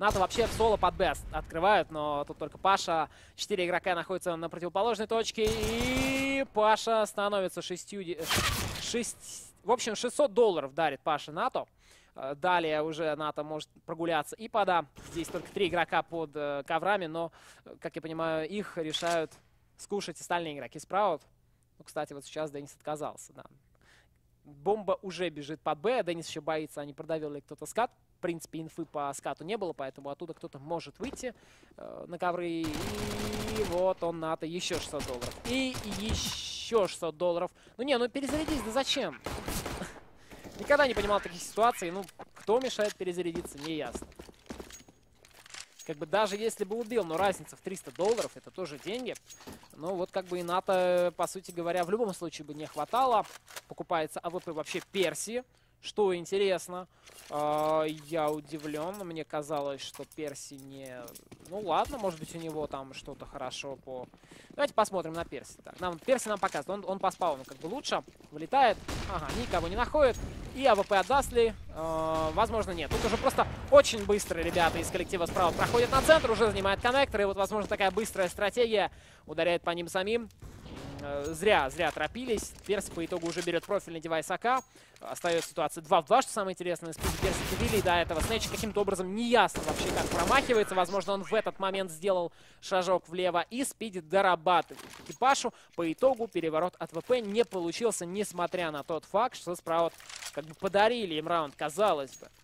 НАТО вообще в соло под Б открывают, но тут только Паша. Четыре игрока находятся на противоположной точке. И Паша становится шестью... шесть... В общем, шестьсот долларов дарит Паша НАТО. Далее уже НАТО может прогуляться и под А. Здесь только три игрока под э, коврами, но, как я понимаю, их решают скушать остальные игроки. Спраут. Ну, кстати, вот сейчас Денис отказался. Да. Бомба уже бежит под Б. Денис еще боится, а не продавил ли кто-то скат. В принципе, инфы по скату не было, поэтому оттуда кто-то может выйти э, на ковры. И вот он, НАТО, еще шестьсот долларов. И еще шестьсот долларов. Ну не, ну перезарядись, да зачем? Никогда не понимал таких ситуаций. Ну, кто мешает перезарядиться, не ясно. Как бы даже если бы убил, но разница в триста долларов, это тоже деньги. Ну, вот как бы и НАТО, по сути говоря, в любом случае бы не хватало. Покупается АВП вообще Перси. Что интересно, э, я удивлен. Мне казалось, что Перси не... Ну ладно, может быть у него там что-то хорошо по... Давайте посмотрим на Перси. Так, нам, Перси нам показывает. Он, он по спауну как бы лучше. Вылетает. Ага, никого не находит. И АВП отдаст ли? Э, возможно, нет. Тут уже просто очень быстро ребята из коллектива справа проходят на центр. Уже занимает коннектор. И вот, возможно, такая быстрая стратегия ударяет по ним самим. Зря, зря торопились. Перси по итогу уже берет профильный девайс АК. Остается ситуация два в два, что самое интересное. Спиди Перси довели до этого. Снэч каким-то образом неясно вообще как промахивается. Возможно, он в этот момент сделал шажок влево. И Спиди дорабатывает экипажу. По итогу переворот от ВП не получился, несмотря на тот факт, что Спраут как бы подарили им раунд, казалось бы.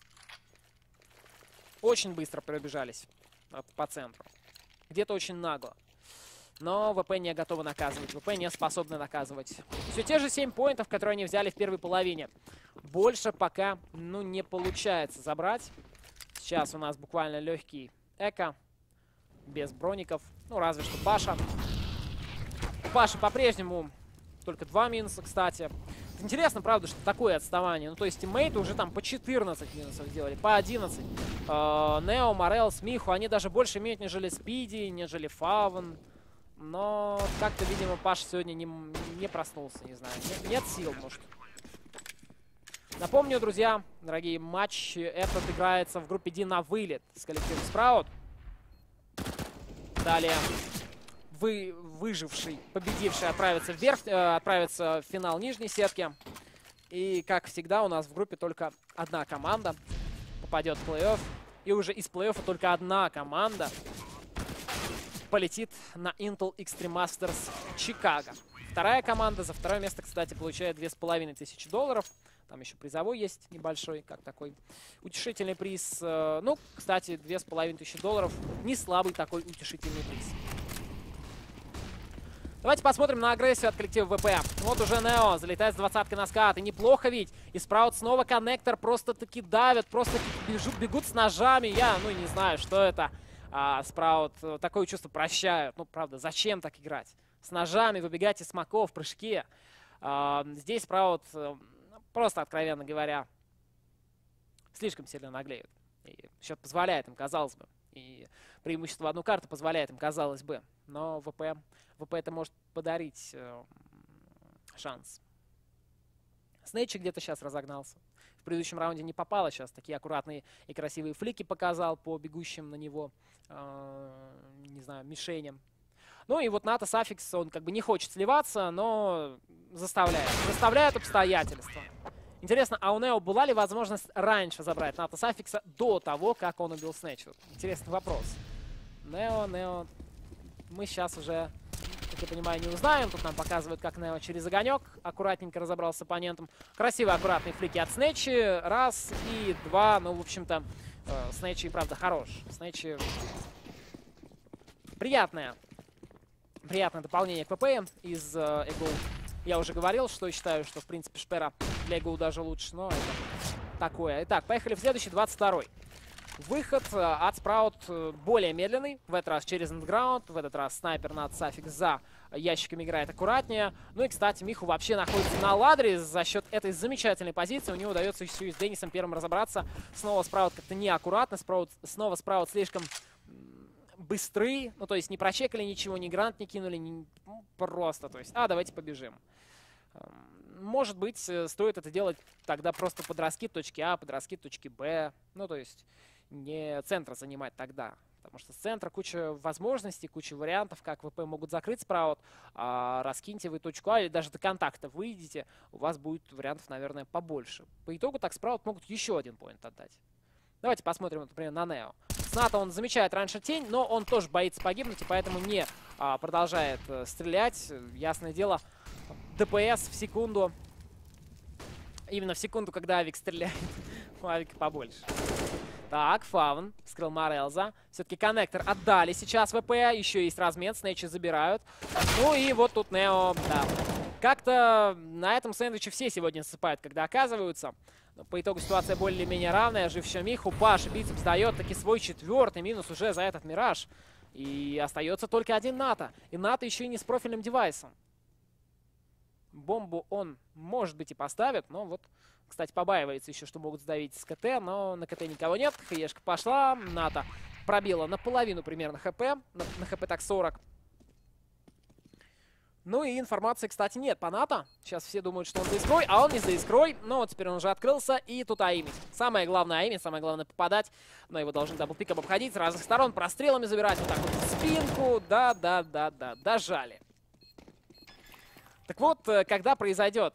Очень быстро пробежались по центру. Где-то очень нагло. Но ВП не готовы наказывать. ВП не способны наказывать. Все те же семь поинтов, которые они взяли в первой половине. Больше пока, ну, не получается забрать. Сейчас у нас буквально легкий эко. Без броников. Ну, разве что Паша. У Паши по-прежнему только два минуса, кстати. Интересно, правда, что такое отставание. Ну, то есть тиммейты уже там по четырнадцать минусов сделали, по одиннадцать. Нео, Морел, Смиху, они даже больше имеют, нежели Спиди, нежели Фавен. Но как-то, видимо, Паша сегодня не, не проснулся, не знаю. Нет, нет сил, может. Напомню, друзья, дорогие, матч этот играется в группе D на вылет с коллективом Спраут. Далее вы, выживший, победивший отправится вверх, э, отправится в финал нижней сетки. И, как всегда, у нас в группе только одна команда попадет в плей-офф. И уже из плей-оффа только одна команда полетит на Intel Extreme Masters Чикаго. Вторая команда за второе место, кстати, получает две с половиной тысячи долларов. Там еще призовой есть небольшой, как такой утешительный приз. Ну, кстати, две с половиной тысячи долларов. Не слабый такой утешительный приз. Давайте посмотрим на агрессию от коллектива ВП. Вот уже Нео залетает с двадцаткой на скат. И неплохо ведь. И Спраут снова коннектор просто-таки давят. Просто бежут, бегут с ножами. Я, ну, не знаю, что это. А, Спраут такое чувство прощают. Ну, правда, зачем так играть? С ножами выбегать из смоков в прыжке. А, здесь Спраут, просто, откровенно говоря, слишком сильно наглеют. И счет позволяет им, казалось бы. И преимущество в одну карту позволяет им, казалось бы. Но ВП, ВП это может подарить э, шанс. Снэйчи где-то сейчас разогнался. В предыдущем раунде не попало. Сейчас такие аккуратные и красивые флики показал по бегущим на него, э, не знаю, мишеням. Ну и вот НАТО Саффикс, он как бы не хочет сливаться, но заставляет. Заставляет обстоятельства. Интересно, а у Нео была ли возможность раньше забрать НАТО Саффикса до того, как он убил Снэча? Интересный вопрос. Нео, Нео. Мы сейчас уже, как я понимаю, не узнаем. Тут нам показывают, как Нео через огонек аккуратненько разобрался с оппонентом. Красивые, аккуратные флики от Снэчи. Раз и два. Ну, в общем-то, э, Снэчи, правда, хорош. Снэчи приятное. Приятное дополнение к ВП из э, Эгоу. Я уже говорил, что считаю, что, в принципе, Шпера для Эгоу даже лучше, но это такое. Итак, поехали в следующий, двадцать второй. Выход э, от Спраут э, более медленный. В этот раз через андграунд. В этот раз снайпер над Саффикс за ящиками играет аккуратнее. Ну и, кстати, Миху вообще находится на ладере. За счет этой замечательной позиции у него удается еще и с Денисом первым разобраться. Снова Спраут как-то неаккуратно. Спраут, снова Спраут слишком быстрый. Ну, то есть не прочекали ничего, ни грант не кинули. Не... Ну, просто, то есть, а, давайте побежим. Может быть, стоит это делать тогда просто под раскид точки А, под раскид точки Б. Ну, то есть, не центр занимать тогда. Потому что с центра куча возможностей, куча вариантов, как ВП могут закрыть спраут. А раскиньте вы точку А или даже до контакта выйдете, у вас будет вариантов, наверное, побольше. По итогу так спраут могут еще один поинт отдать. Давайте посмотрим, например, на Нео. С НАТО он замечает раньше тень, но он тоже боится погибнуть, и поэтому не а, продолжает а, стрелять. Ясное дело, ДПС в секунду. Именно в секунду, когда Авик стреляет, у Авика побольше. Так, Фаун скрыл Морелза. Все-таки коннектор отдали сейчас ВП. Еще есть размен, Снэчи забирают. Ну и вот тут Нео, да. Как-то на этом сэндвиче все сегодня засыпают, когда оказываются. Но по итогу ситуация более-менее равная. Жив еще Миху. Паша бицепс дает таки свой четвертый минус уже за этот Мираж. И остается только один НАТО. И НАТО еще и не с профильным девайсом. Бомбу он, может быть, и поставит, но вот... Кстати, побаивается еще, что могут сдавить с КТ, но на КТ никого нет. Хаешка пошла. НАТО пробила наполовину примерно ХП. На, на ХП так сорок. Ну и информации, кстати, нет по НАТО. Сейчас все думают, что он за искрой, а он не за искрой. Но вот теперь он уже открылся, и тут аимить. Самое главное аимить, самое главное попадать. Но его должны даблпиком обходить с разных сторон, прострелами забирать. Вот так вот в спинку. Да-да-да-да, дожали. Так вот, когда произойдет...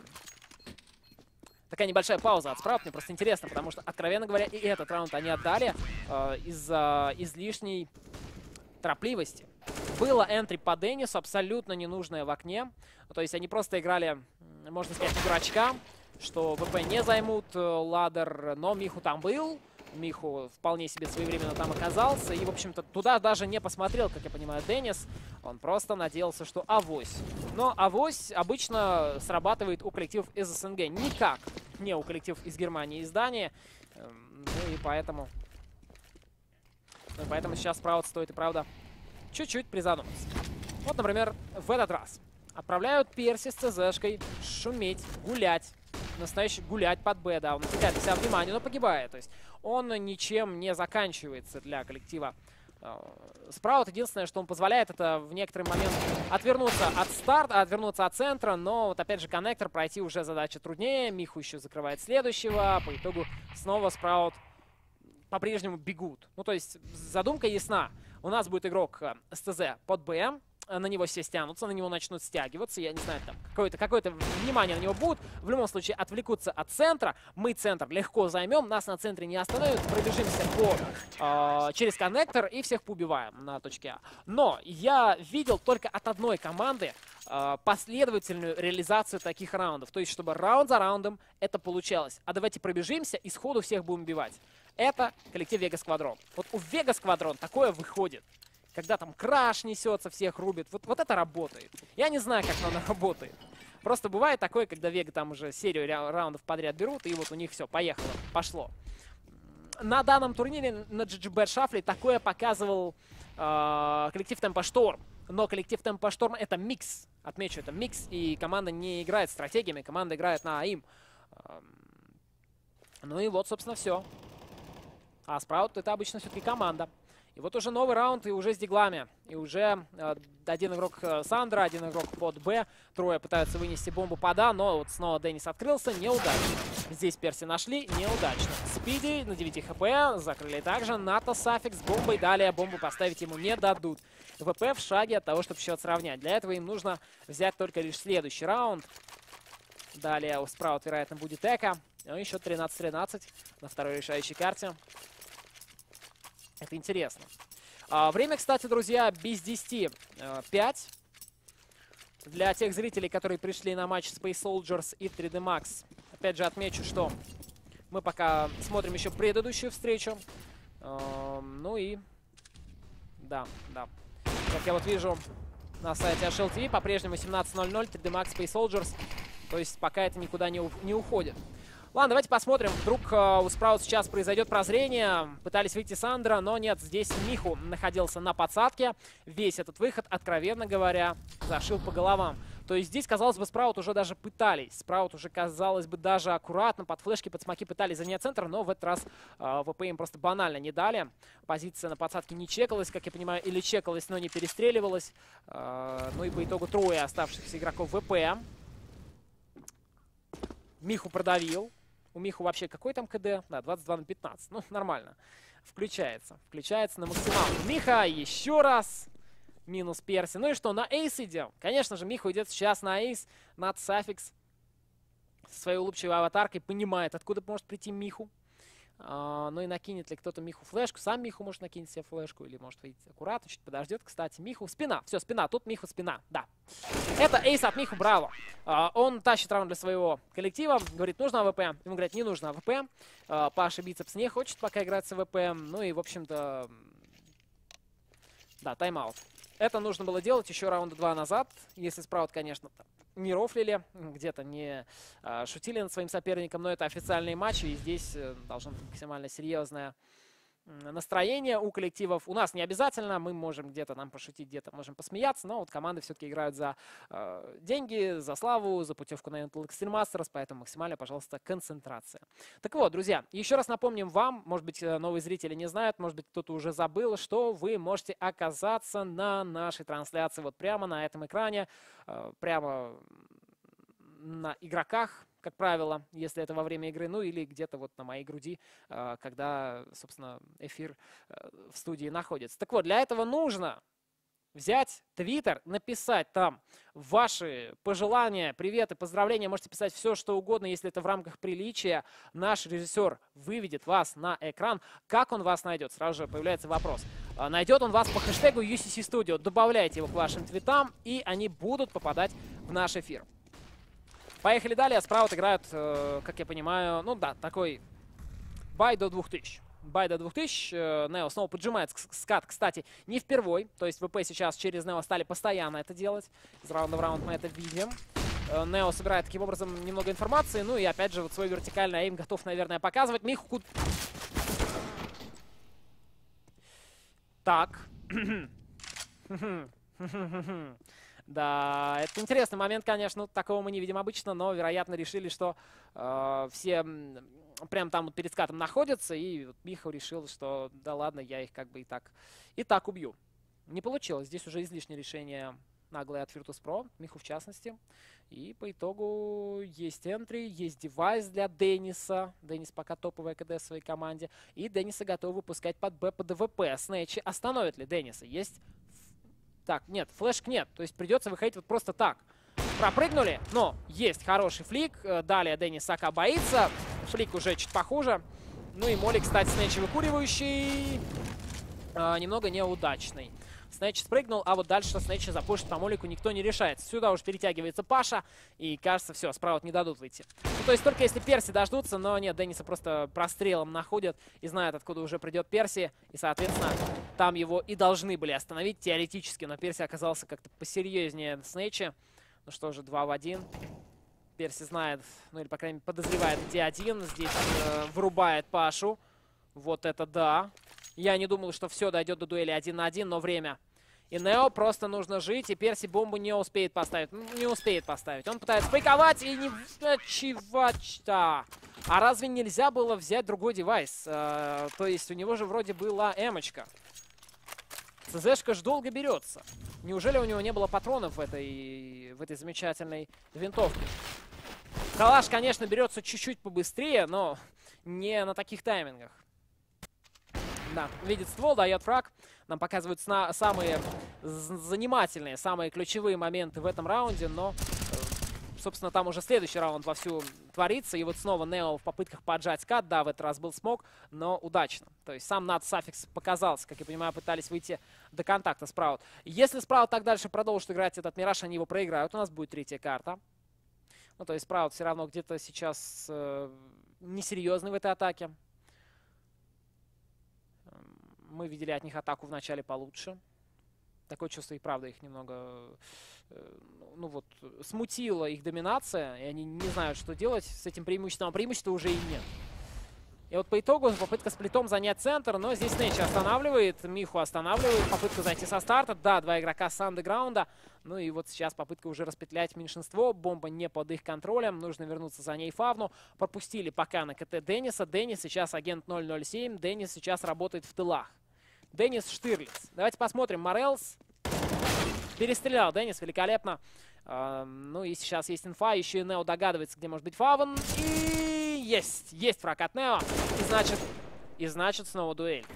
Такая небольшая пауза от справа, мне просто интересно, потому что, откровенно говоря, и этот раунд они отдали э, из-за излишней торопливости. Было энтри по Деннису, абсолютно ненужное в окне. То есть они просто играли, можно сказать, дурачка, что ВП не займут э, ладер, но Миху там был. Миху вполне себе своевременно там оказался. И, в общем-то, туда даже не посмотрел, как я понимаю, Деннис. Он просто надеялся, что авось. Но авось обычно срабатывает у коллективов из СНГ. Никак не у коллективов из Германии и из Дании. Ну и поэтому... Ну и поэтому сейчас справа стоит и правда чуть-чуть призадуматься. Вот, например, в этот раз отправляют Перси с ЦЗшкой шуметь, гулять. Настоящий гулять под Б, да. Он отвлекает на себя внимание, но погибает. То есть он ничем не заканчивается для коллектива Спраут. Единственное, что он позволяет, это в некоторый момент отвернуться от старта, отвернуться от центра. Но вот опять же коннектор пройти уже задача труднее. Миху еще закрывает следующего. По итогу снова Спраут по-прежнему бегут. Ну то есть задумка ясна. У нас будет игрок с ТЗ под БМ. На него все стянутся, на него начнут стягиваться. Я не знаю, там какое-то какое-то внимание на него будет. В любом случае отвлекутся от центра. Мы центр легко займем, нас на центре не остановят. Пробежимся по, э, через коннектор и всех поубиваем на точке А. Но я видел только от одной команды э, последовательную реализацию таких раундов. То есть, чтобы раунд за раундом это получалось. А давайте пробежимся и сходу всех будем убивать. Это коллектив Вега Сквадрон. Вот у Вега Сквадрон такое выходит. Когда там краш несется, всех рубит. Вот, вот это работает. Я не знаю, как оно работает. Просто бывает такое, когда Вега там уже серию раундов подряд берут, и вот у них все, поехало, пошло. На данном турнире на джи джи бет Шафле такое показывал э, коллектив Темпо Шторм. Но коллектив Темпо Шторм это микс. Отмечу, это микс, и команда не играет стратегиями, команда играет на АИМ. Э, ну и вот, собственно, все. А Спраут это обычно все-таки команда. И вот уже новый раунд, и уже с диглами. И уже э, один игрок э, Сандра, один игрок под Б. Трое пытаются вынести бомбу под А, но вот снова Деннис открылся. Неудачно. Здесь Перси нашли. Неудачно. Спиди на девяти хп. Закрыли также. НАТО Саффикс с бомбой. Далее бомбу поставить ему не дадут. ВП в шаге от того, чтобы счет сравнять. Для этого им нужно взять только лишь следующий раунд. Далее у Спраут, вероятно, будет эко. Ну и счет тринадцать тринадцать на второй решающей карте. Это интересно. А, время, кстати, друзья, без десяти пять. Для тех зрителей, которые пришли на матч Space Soldiers и три дэ Max. Опять же отмечу, что мы пока смотрим еще предыдущую встречу. А, ну и... Да, да. Как я вот вижу на сайте эйч эл ти ви, по-прежнему семнадцать ноль ноль, три дэ Max Space Soldiers. То есть пока это никуда не, не уходит. Ладно, давайте посмотрим. Вдруг э, у Спраут сейчас произойдет прозрение. Пытались выйти Сандра, но нет. Здесь Миху находился на подсадке. Весь этот выход, откровенно говоря, зашил по головам. То есть здесь, казалось бы, Спраут уже даже пытались. Спраут уже, казалось бы, даже аккуратно под флешки, под смоки пытались занять центр, но в этот раз э, ВП им просто банально не дали. Позиция на подсадке не чекалась, как я понимаю, или чекалась, но не перестреливалась. Э, ну и по итогу трое оставшихся игроков ВП. Миху продавил. У Миху вообще какой там КД? Да, двадцать два на пятнадцать. Ну, нормально. Включается. Включается на максималку. Миха еще раз. Минус Перси. Ну и что, на эйс идем? Конечно же, Миха идет сейчас на эйс. Над Сафикс со своей улыбчивой аватаркой понимает, откуда может прийти Миху. Uh, ну и накинет ли кто-то Миху флешку. Сам Миху может накинуть себе флешку. Или может выйти аккуратно, чуть подождет. Кстати, Миху спина. Все, спина. Тут Миху спина. Да. Это эйс от Миху. Браво. Uh, он тащит раунд для своего коллектива. Говорит, нужно АВП. Ему говорят, не нужно АВП. Uh, Паша Бицепс не хочет пока играть с АВП. Ну и, в общем-то, да, тайм-аут. Это нужно было делать еще раунда два назад. Если Спраут, конечно, не рофлили, где-то не э, шутили над своим соперником, но это официальные матчи, и здесь э, должно быть максимально серьезное э, настроение у коллективов. У нас не обязательно, мы можем где-то нам пошутить, где-то можем посмеяться, но вот команды все-таки играют за э, деньги, за славу, за путевку на Intel Extreme Masters, поэтому максимально, пожалуйста, концентрация. Так вот, друзья, еще раз напомним вам, может быть, новые зрители не знают, может быть, кто-то уже забыл, что вы можете оказаться на нашей трансляции вот прямо на этом экране, э, прямо на игроках, как правило, если это во время игры, ну или где-то вот на моей груди, э, когда, собственно, эфир э, в студии находится. Так вот, для этого нужно взять Твиттер, написать там ваши пожелания, приветы, поздравления. Можете писать все, что угодно, если это в рамках приличия. Наш режиссер выведет вас на экран. Как он вас найдет? Сразу же появляется вопрос. Найдет он вас по хэштегу ю си си Studio. Добавляйте его к вашим твитам, и они будут попадать в наш эфир. Поехали далее. Спраут играют, э, как я понимаю, ну да, такой бай до двух тысяч. Бай до двух тысяч. Нео снова поджимает скат, кстати, не впервой. То есть ВП сейчас через Нео стали постоянно это делать. Из раунда в раунд мы это видим. Нео собирает таким образом немного информации. Ну и опять же вот свой вертикальный эйм готов, наверное, показывать. Миху... Так. Да, это интересный момент, конечно, такого мы не видим обычно, но, вероятно, решили, что э, все прям там вот перед скатом находятся, и вот Миха решил, что да ладно, я их как бы и так, и так убью. Не получилось, здесь уже излишнее решение наглое от Virtus.pro, Миху в частности. И по итогу есть энтри, есть девайс для Денниса. Деннис пока топовая КД в своей команде. И Денниса готовы выпускать под Б, под ДВП. Снэчи остановят ли Денниса? Есть... Так, нет, флешк нет. То есть придется выходить вот просто так. Пропрыгнули, но есть хороший флик. Далее Деннис Ака боится. Флик уже чуть похуже. Ну и Моли, кстати, Снэч выкуривающий. Э, немного неудачный. Снэч спрыгнул, а вот дальше Снэча запушить по Молику никто не решается. Сюда уж перетягивается Паша, и кажется, все, Спраут не дадут выйти. Ну, то есть только если Перси дождутся, но нет, Денниса просто прострелом находят и знают, откуда уже придет Перси, и, соответственно, там его и должны были остановить теоретически, но Перси оказался как-то посерьезнее Снэча. Ну что же, два в один. Перси знает, ну или, по крайней мере, подозревает, где один. Здесь э, вырубает Пашу. Вот это да. Я не думал, что все дойдет до дуэли один на один, но время. И Нео просто нужно жить, и Перси бомбу не успеет поставить. Не успеет поставить. Он пытается фейковать и не... Чего-то. А разве нельзя было взять другой девайс? Э, то есть у него же вроде была эмочка. ЦЗшка ж долго берется. Неужели у него не было патронов в этой, в этой замечательной винтовке? Калаш, конечно, берется чуть-чуть побыстрее, но не на таких таймингах. Да, видит ствол, дает фраг. Нам показывают самые занимательные, самые ключевые моменты в этом раунде, но, собственно, там уже следующий раунд вовсю творится. И вот снова Нео в попытках поджать скат. Да, в этот раз был смог, но удачно. То есть сам над Сафикс показался, как я понимаю, пытались выйти до контакта Спраут. Если Спраут так дальше продолжит играть этот Мираж, они его проиграют. У нас будет третья карта. Ну, то есть Спраут все равно где-то сейчас э, несерьезный в этой атаке. Мы видели от них атаку в начале получше. Такое чувство, и правда, их немного, э, ну вот, смутила их доминация, и они не знают, что делать с этим преимуществом. А преимущества уже и нет. И вот по итогу попытка с плитом занять центр, но здесь Снэч останавливает, Миху останавливает, попытка зайти со старта. Да, два игрока с андеграунда. Ну и вот сейчас попытка уже распетлять меньшинство. Бомба не под их контролем, нужно вернуться за ней Фавну. Пропустили пока на КТ Денниса. Деннис сейчас агент ноль ноль семь, Деннис сейчас работает в тылах. Деннис Штирлиц. Давайте посмотрим. Морелс перестрелял Деннис великолепно. Uh, ну и сейчас есть инфа. Еще и Нео догадывается, где может быть Фавн. И есть, есть фраг от Нео. И значит, и значит снова дуэль.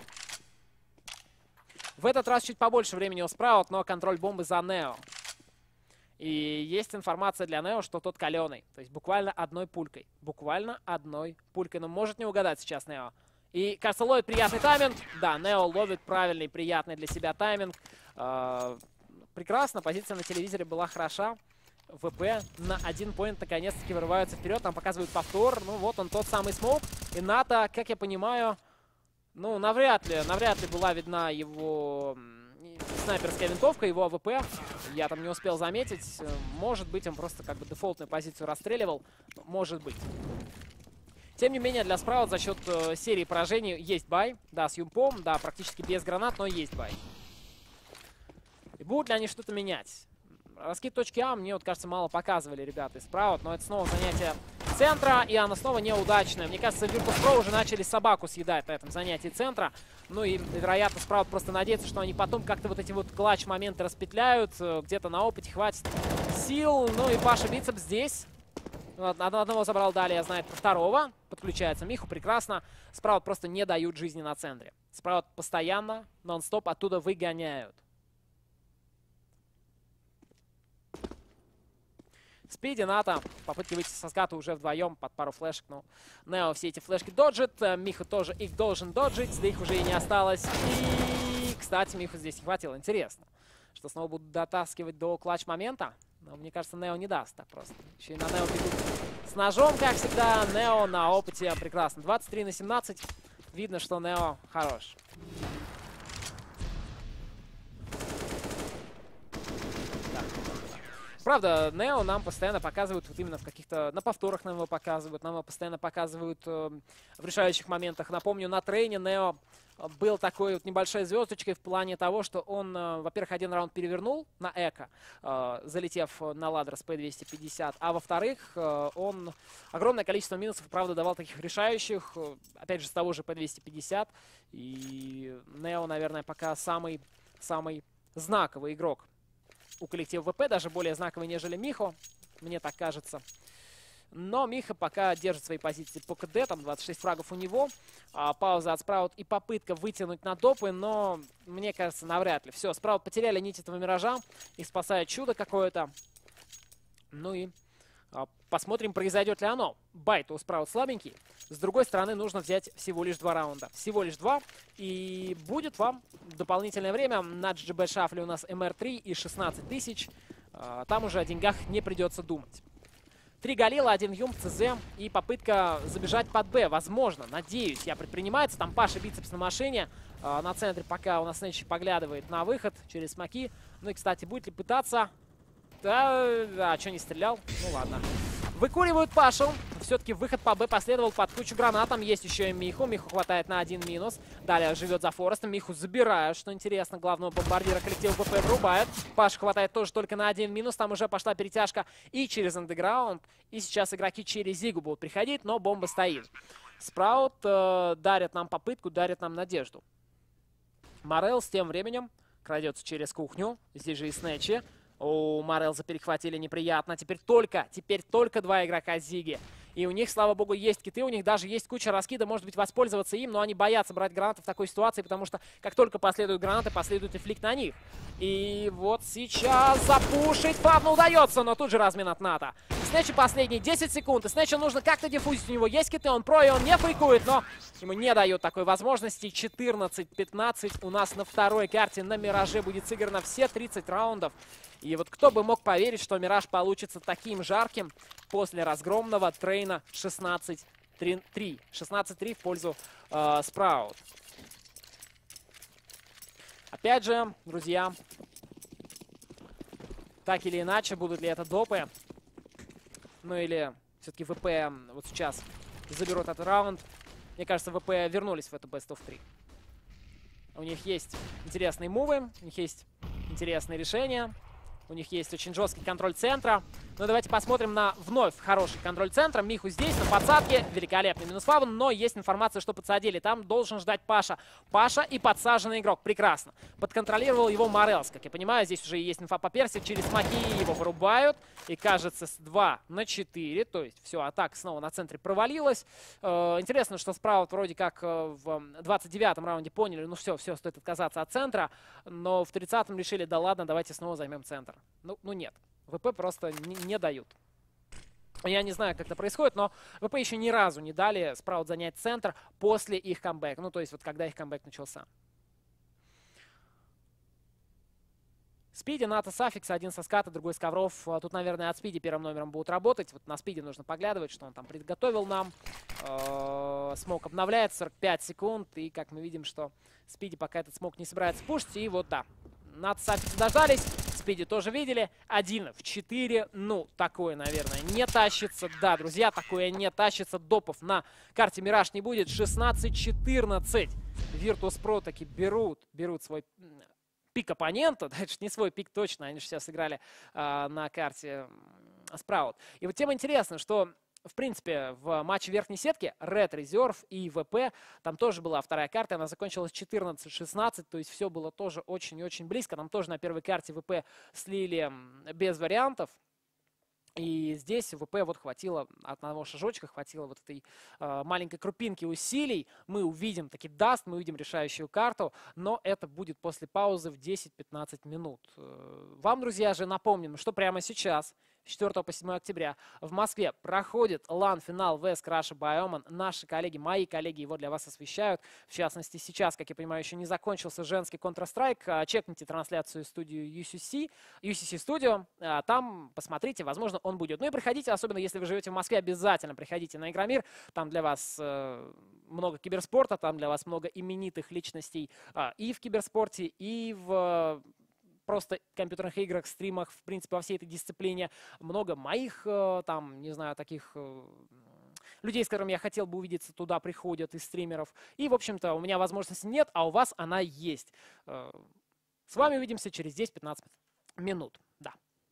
В этот раз чуть побольше времени у Спраут, но контроль бомбы за Нео. И есть информация для Нео, что тот каленый. То есть буквально одной пулькой. Буквально одной пулькой. Но может не угадать сейчас Нео. И, кажется, ловит приятный тайминг. Да, Нео ловит правильный, приятный для себя тайминг. Э-э- прекрасно, позиция на телевизоре была хороша. ВП на один поинт наконец-таки вырываются вперед. Там показывают повтор. Ну вот он, тот самый смоук. И НАТО, как я понимаю, ну навряд ли, навряд ли была видна его снайперская винтовка, его АВП. Я там не успел заметить. Может быть, он просто как бы дефолтную позицию расстреливал. Может быть. Тем не менее, для Спраут за счет э, серии поражений есть бай. Да, с юмпом, да, практически без гранат, но есть бай. И будут ли они что-то менять? Раскид точки А мне, вот, кажется, мало показывали ребята из Спраут, но это снова занятие центра, и оно снова неудачное. Мне кажется, Virtus.pro уже начали собаку съедать на этом занятии центра. Ну и, вероятно, Спраут просто надеется, что они потом как-то вот эти вот клатч-моменты распетляют, где-то на опыте хватит сил. Ну и Паша Бицеп здесь. Одного забрал, далее знает про второго. Подключается Миху, прекрасно. Спраут просто не дают жизни на центре. Спраут постоянно, нон-стоп оттуда выгоняют. Спиди, НАТО. Попытки выйти со ската уже вдвоем под пару флешек. Ну, Нео все эти флешки доджит. Миха тоже их должен доджить. Да их уже и не осталось. И, кстати, Миху здесь не хватило. Интересно, что снова будут дотаскивать до клатч-момента. Но мне кажется, Нео не даст так просто. Еще и на Нео бегут с ножом, как всегда. Нео на опыте прекрасно. двадцать три на семнадцать. Видно, что Нео хорош. Правда, Нео нам постоянно показывают, вот именно в каких-то, на повторах нам его показывают, нам его постоянно показывают э, в решающих моментах. Напомню, на трейне Нео был такой вот небольшой звездочкой в плане того, что он, э, во-первых, один раунд перевернул на эко, э, залетев на ладер с пэ двести пятьдесят, а во-вторых, э, он огромное количество минусов, правда, давал таких решающих, э, опять же, с того же пэ двести пятьдесят. И Нео, наверное, пока самый, самый знаковый игрок у коллектива ВП, даже более знаковый, нежели Михо, мне так кажется. Но Миха пока держит свои позиции по КД, там двадцать шесть фрагов у него. А, пауза от Спраут и попытка вытянуть на допы, но мне кажется, навряд ли. Все, Спраут потеряли нить этого миража, их спасает чудо какое-то. Ну и а, посмотрим, произойдет ли оно. Байт у Спраут слабенький. С другой стороны, нужно взять всего лишь два раунда. Всего лишь два. И будет вам дополнительное время. На джи джи би шафле у нас эм эр три и шестнадцать тысяч. Там уже о деньгах не придется думать. Три Галила, один Юм, ЦЗ и попытка забежать под Б. Возможно, надеюсь, я предпринимается. Там Паша Бицепс на машине. На центре пока у нас Снэч поглядывает на выход через смоки. Ну и, кстати, будет ли пытаться... Да, да, что не стрелял? Ну ладно. Выкуривают Пашу. Все-таки выход по Б последовал под кучу гранат. Там есть еще и Миху. Миху хватает на один минус. Далее живет за Форестом. Миху забирают, что интересно. Главного бомбардира коллектива БП врубает. Паша хватает тоже только на один минус. Там уже пошла перетяжка и через андеграунд. И сейчас игроки через Зигу будут приходить, но бомба стоит. Спраут э, дарит нам попытку, дарит нам надежду. Морелс тем временем крадется через кухню. Здесь же и Снэчи. О, Морелза перехватили неприятно. Теперь только, теперь только два игрока Зиги. И у них, слава богу, есть киты, у них даже есть куча раскида, может быть, воспользоваться им, но они боятся брать гранаты в такой ситуации, потому что как только последуют гранаты, последует и флик на них. И вот сейчас запушить Фавну удается, но тут же размен от НАТО. Снэчи последние десять секунд, и Снэчу нужно как-то диффузить, у него есть киты, он про, и он не фейкует, но ему не дают такой возможности. четырнадцать пятнадцать у нас на второй карте на Мираже будет сыграно все тридцать раундов. И вот кто бы мог поверить, что Мираж получится таким жарким после разгромного трейна шестнадцать три. шестнадцать три в пользу э, Спраут. Опять же, друзья, так или иначе, будут ли это допы, ну или все-таки ВП вот сейчас заберут этот раунд. Мне кажется, ВП вернулись в эту бест оф три. У них есть интересные мувы, у них есть интересные решения. У них есть очень жесткий контроль центра. Но давайте посмотрим на вновь хороший контроль центра. Миху здесь, на подсадке. Великолепный минус фаун, но есть информация, что подсадили. Там должен ждать Паша. Паша и подсаженный игрок. Прекрасно. Подконтролировал его Морелс. Как я понимаю, здесь уже есть инфа по Перси. Через смоки его вырубают. И кажется, с два на четыре. То есть все, атака снова на центре провалилась. Э, интересно, что справа вроде как э, в двадцать девятом раунде поняли, ну все, все, стоит отказаться от центра. Но в тридцатом решили, да ладно, давайте снова займем центр. Ну, ну нет. ВП просто не, не дают. Я не знаю, как это происходит, но ВП еще ни разу не дали Спраут занять центр после их камбэка. Ну, то есть вот когда их камбэк начался. Спиди, НАТО, Саффикс, один со ската, другой с ковров. Тут, наверное, от Спиди первым номером будут работать. Вот на Спиди нужно поглядывать, что он там приготовил нам. Смок обновляется, сорок пять секунд. И как мы видим, что Спиди пока этот смок не собирается пушить. И вот да, НАТО, Саффикс дождались. Спиди тоже видели. один в четыре. Ну, такое, наверное, не тащится. Да, друзья, такое не тащится. Допов на карте Мираж не будет. шестнадцать четырнадцать. Virtus.pro таки берут, берут свой пик оппонента. Да, это же не свой пик точно. Они же сейчас сыграли а, на карте Спраут. И вот тем интересно, что в принципе, в матче верхней сетки Red Reserve и ВП, там тоже была вторая карта, она закончилась четырнадцать шестнадцать, то есть все было тоже очень-очень близко. Там тоже на первой карте ВП слили без вариантов. И здесь ВП вот хватило одного шажочка, хватило вот этой э, маленькой крупинки усилий. Мы увидим таки даст, мы увидим решающую карту, но это будет после паузы в десять-пятнадцать минут. Вам, друзья, же напомним, что прямо сейчас, с четвёртого по седьмое октября, в Москве проходит лан-финал ви эс Crush Bioman. Наши коллеги, мои коллеги его для вас освещают. В частности, сейчас, как я понимаю, еще не закончился женский Counter-Strike. Чекните трансляцию студию ю си си, ю си си Studio. Там посмотрите, возможно, он будет. Ну и приходите, особенно если вы живете в Москве, обязательно приходите на Игромир. Там для вас э, много киберспорта, там для вас много именитых личностей э, и в киберспорте, и в просто компьютерных играх, стримах, в принципе, во всей этой дисциплине. Много моих, э, там, не знаю, таких э, людей, с которыми я хотел бы увидеться, туда приходят, из стримеров. И, в общем-то, у меня возможности нет, а у вас она есть. Э, с вами увидимся через десять-пятнадцать минут. Да.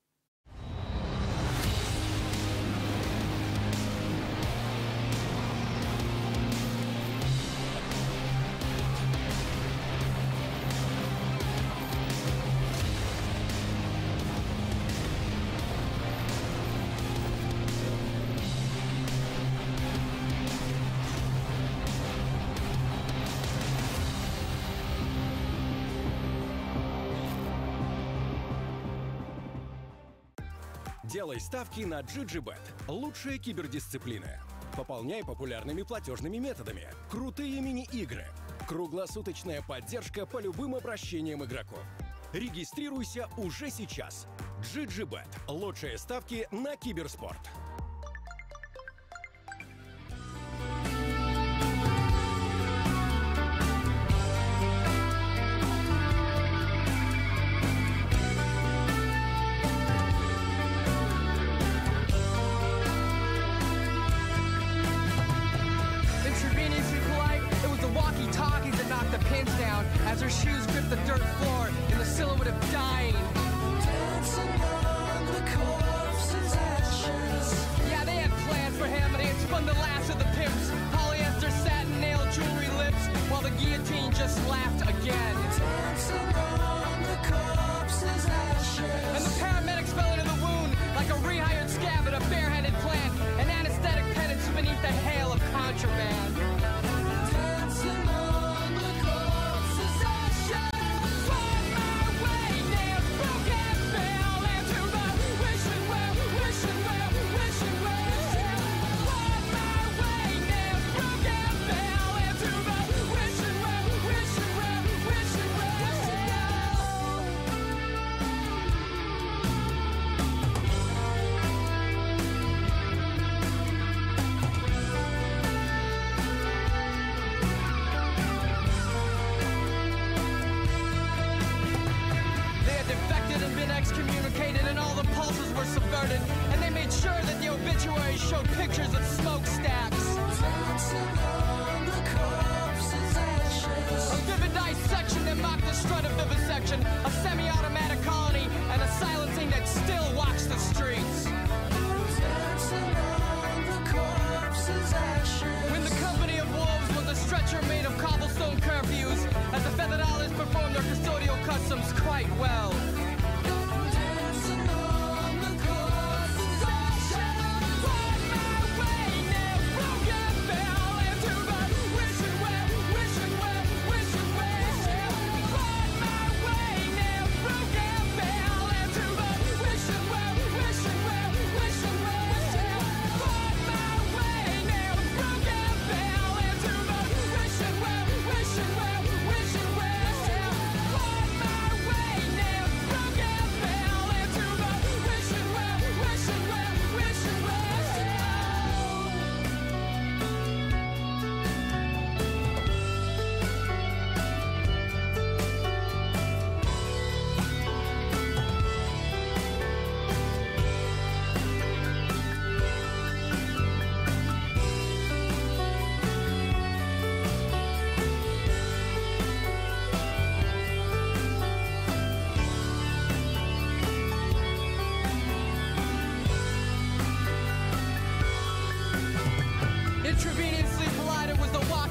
Делай ставки на джи джи бет. Лучшие кибердисциплины. Пополняй популярными платежными методами. Крутые мини-игры. Круглосуточная поддержка по любым обращениям игроков. Регистрируйся уже сейчас. джи джи бет. Лучшие ставки на киберспорт. As her shoes grip the dirt floor in the silhouette of dying. Dancing on the corpse's ashes. Yeah, they had plans for him, but they had spun the last of the pimps. Polyester satin nail jewelry lips, while the guillotine just laughed again. Dancing on the corpse's ashes. And the paramedics fell into the wound like a rehired scab at a bareheaded plant. An anesthetic penance beneath the hail of contraband. Dancing on the corpse's ashes. Find my way, nails broken, fell into the wishing well, wishing well, wishing well. Find my way, nails broken, fell into the wishing well, wishing well, wishing well. They had defected and been excommunicated, and all the pulses were subverted. And they made sure that the obituaries showed pictures of smokestacks. Dancing on the corpse's ashes. A vivid dissection that mocked the strut of vivisection. A semi-automatic colony and a silencing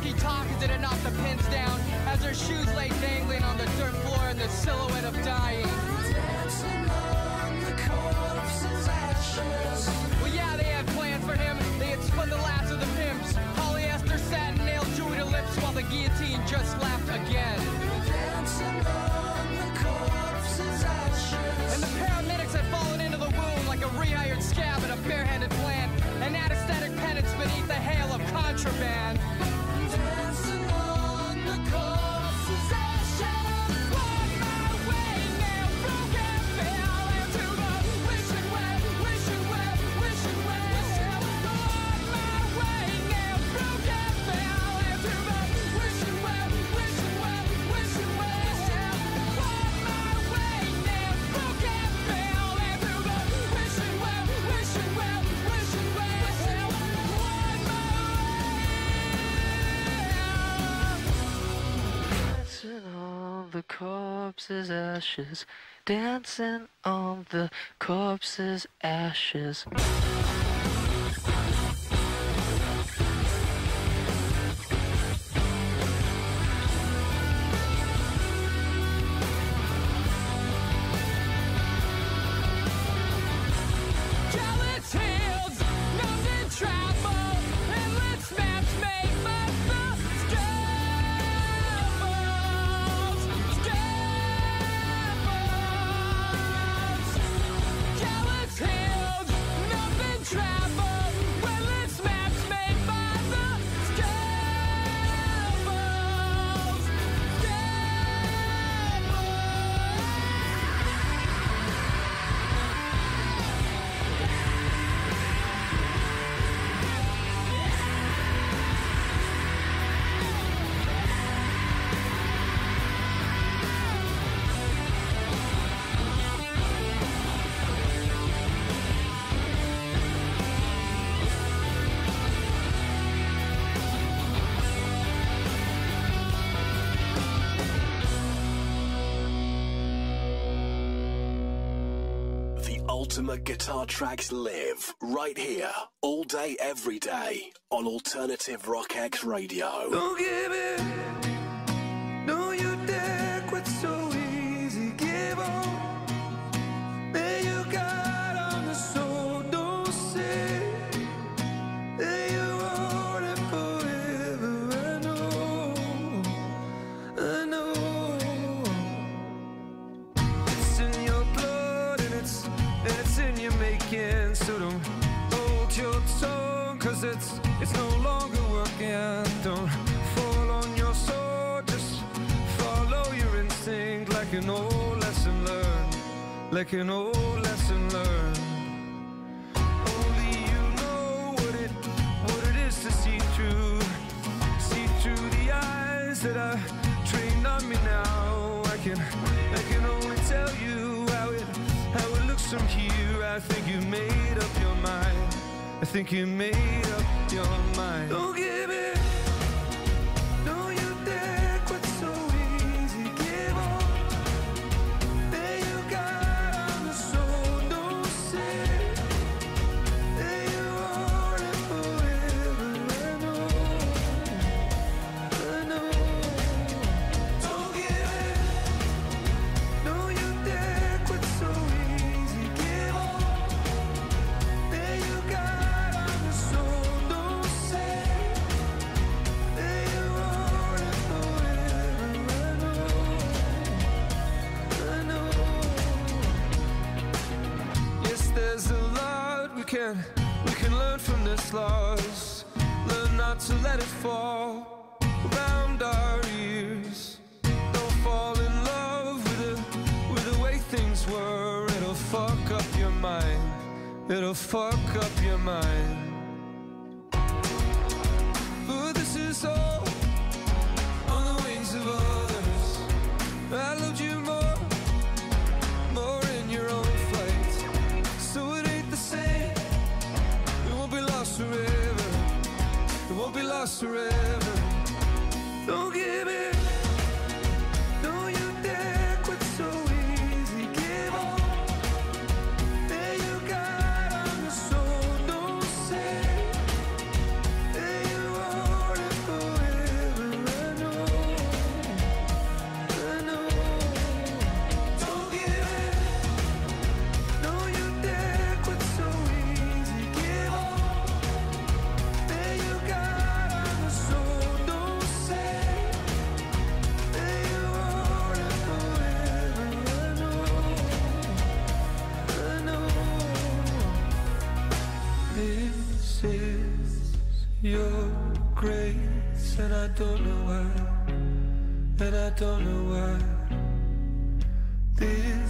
walkie-talk as it had knocked the pins down as her shoes lay dangling on the dirt floor in the silhouette of dying. Dancing on the corpse's ashes. Well, yeah, they had plans for him. They had spun the last of the pimps. Polyester satin nailed jewelry to lips while the guillotine just laughed again. Dancing on the corpse's ashes. And the paramedics had fallen into the wound like a rehired scab at a barehanded plant. An anesthetic penance beneath the hail of contraband. Dancing on the corpse's ashes. On my way now, broke and fell into the wishing well, wishing well, wishing well. On my way now, broke and fell into the wishing well, wishing well, wishing well. On my way now, broke and fell into the wishing well, wishing well, wishing well. On my Dancing on the corpse's ashes, dancing on the corpse's ashes. Jealous hills, numbed in travel, endless maps made by the scaffolds, scaffolds. Jealous hills, numbed in travel, endless maps made by the scaffolds, The ultimate guitar tracks live right here, all day, every day, on Alternative Rock X Radio. Don't give it, no you dare quit so easy, give on. There you got on the soul, don't say that you want it forever. I know, I know. It's in your blood and it's, and it's in your making, so don't hold your tongue, cause it's, it's no longer working. Don't fall on your sword, just follow your instinct like an old lesson learned, like an old lesson learned. Only you know what it, what it is to see through, see through the eyes that are trained on me now. I can, I can only tell you how it, how it looks from here. I think you made up your mind. I think you made up your mind. Don't give it, no you dare quit so easy, give on. There you got on the soul, don't say that you want it forever. I know, I know. Don't give it, no you dare quit so easy, give on. There you got on the soul, don't say that you want it forever. I know, I know. Yes, there's a lot we can, we can learn from this loss. Learn not to let it fall around our ears. Don't fall in love with the, with the way things were. It'll fuck up your mind. It'll fuck up your mind. But this is all on the wings of others. I loved you more, more in your own flight. So it ain't the same. It won't be lost forever. It won't be lost forever. Don't give it, don't you dare quit so easy, give on. There you got on the soul, don't say that you want it forever. your grace, and I don't know why, and I don't know why. This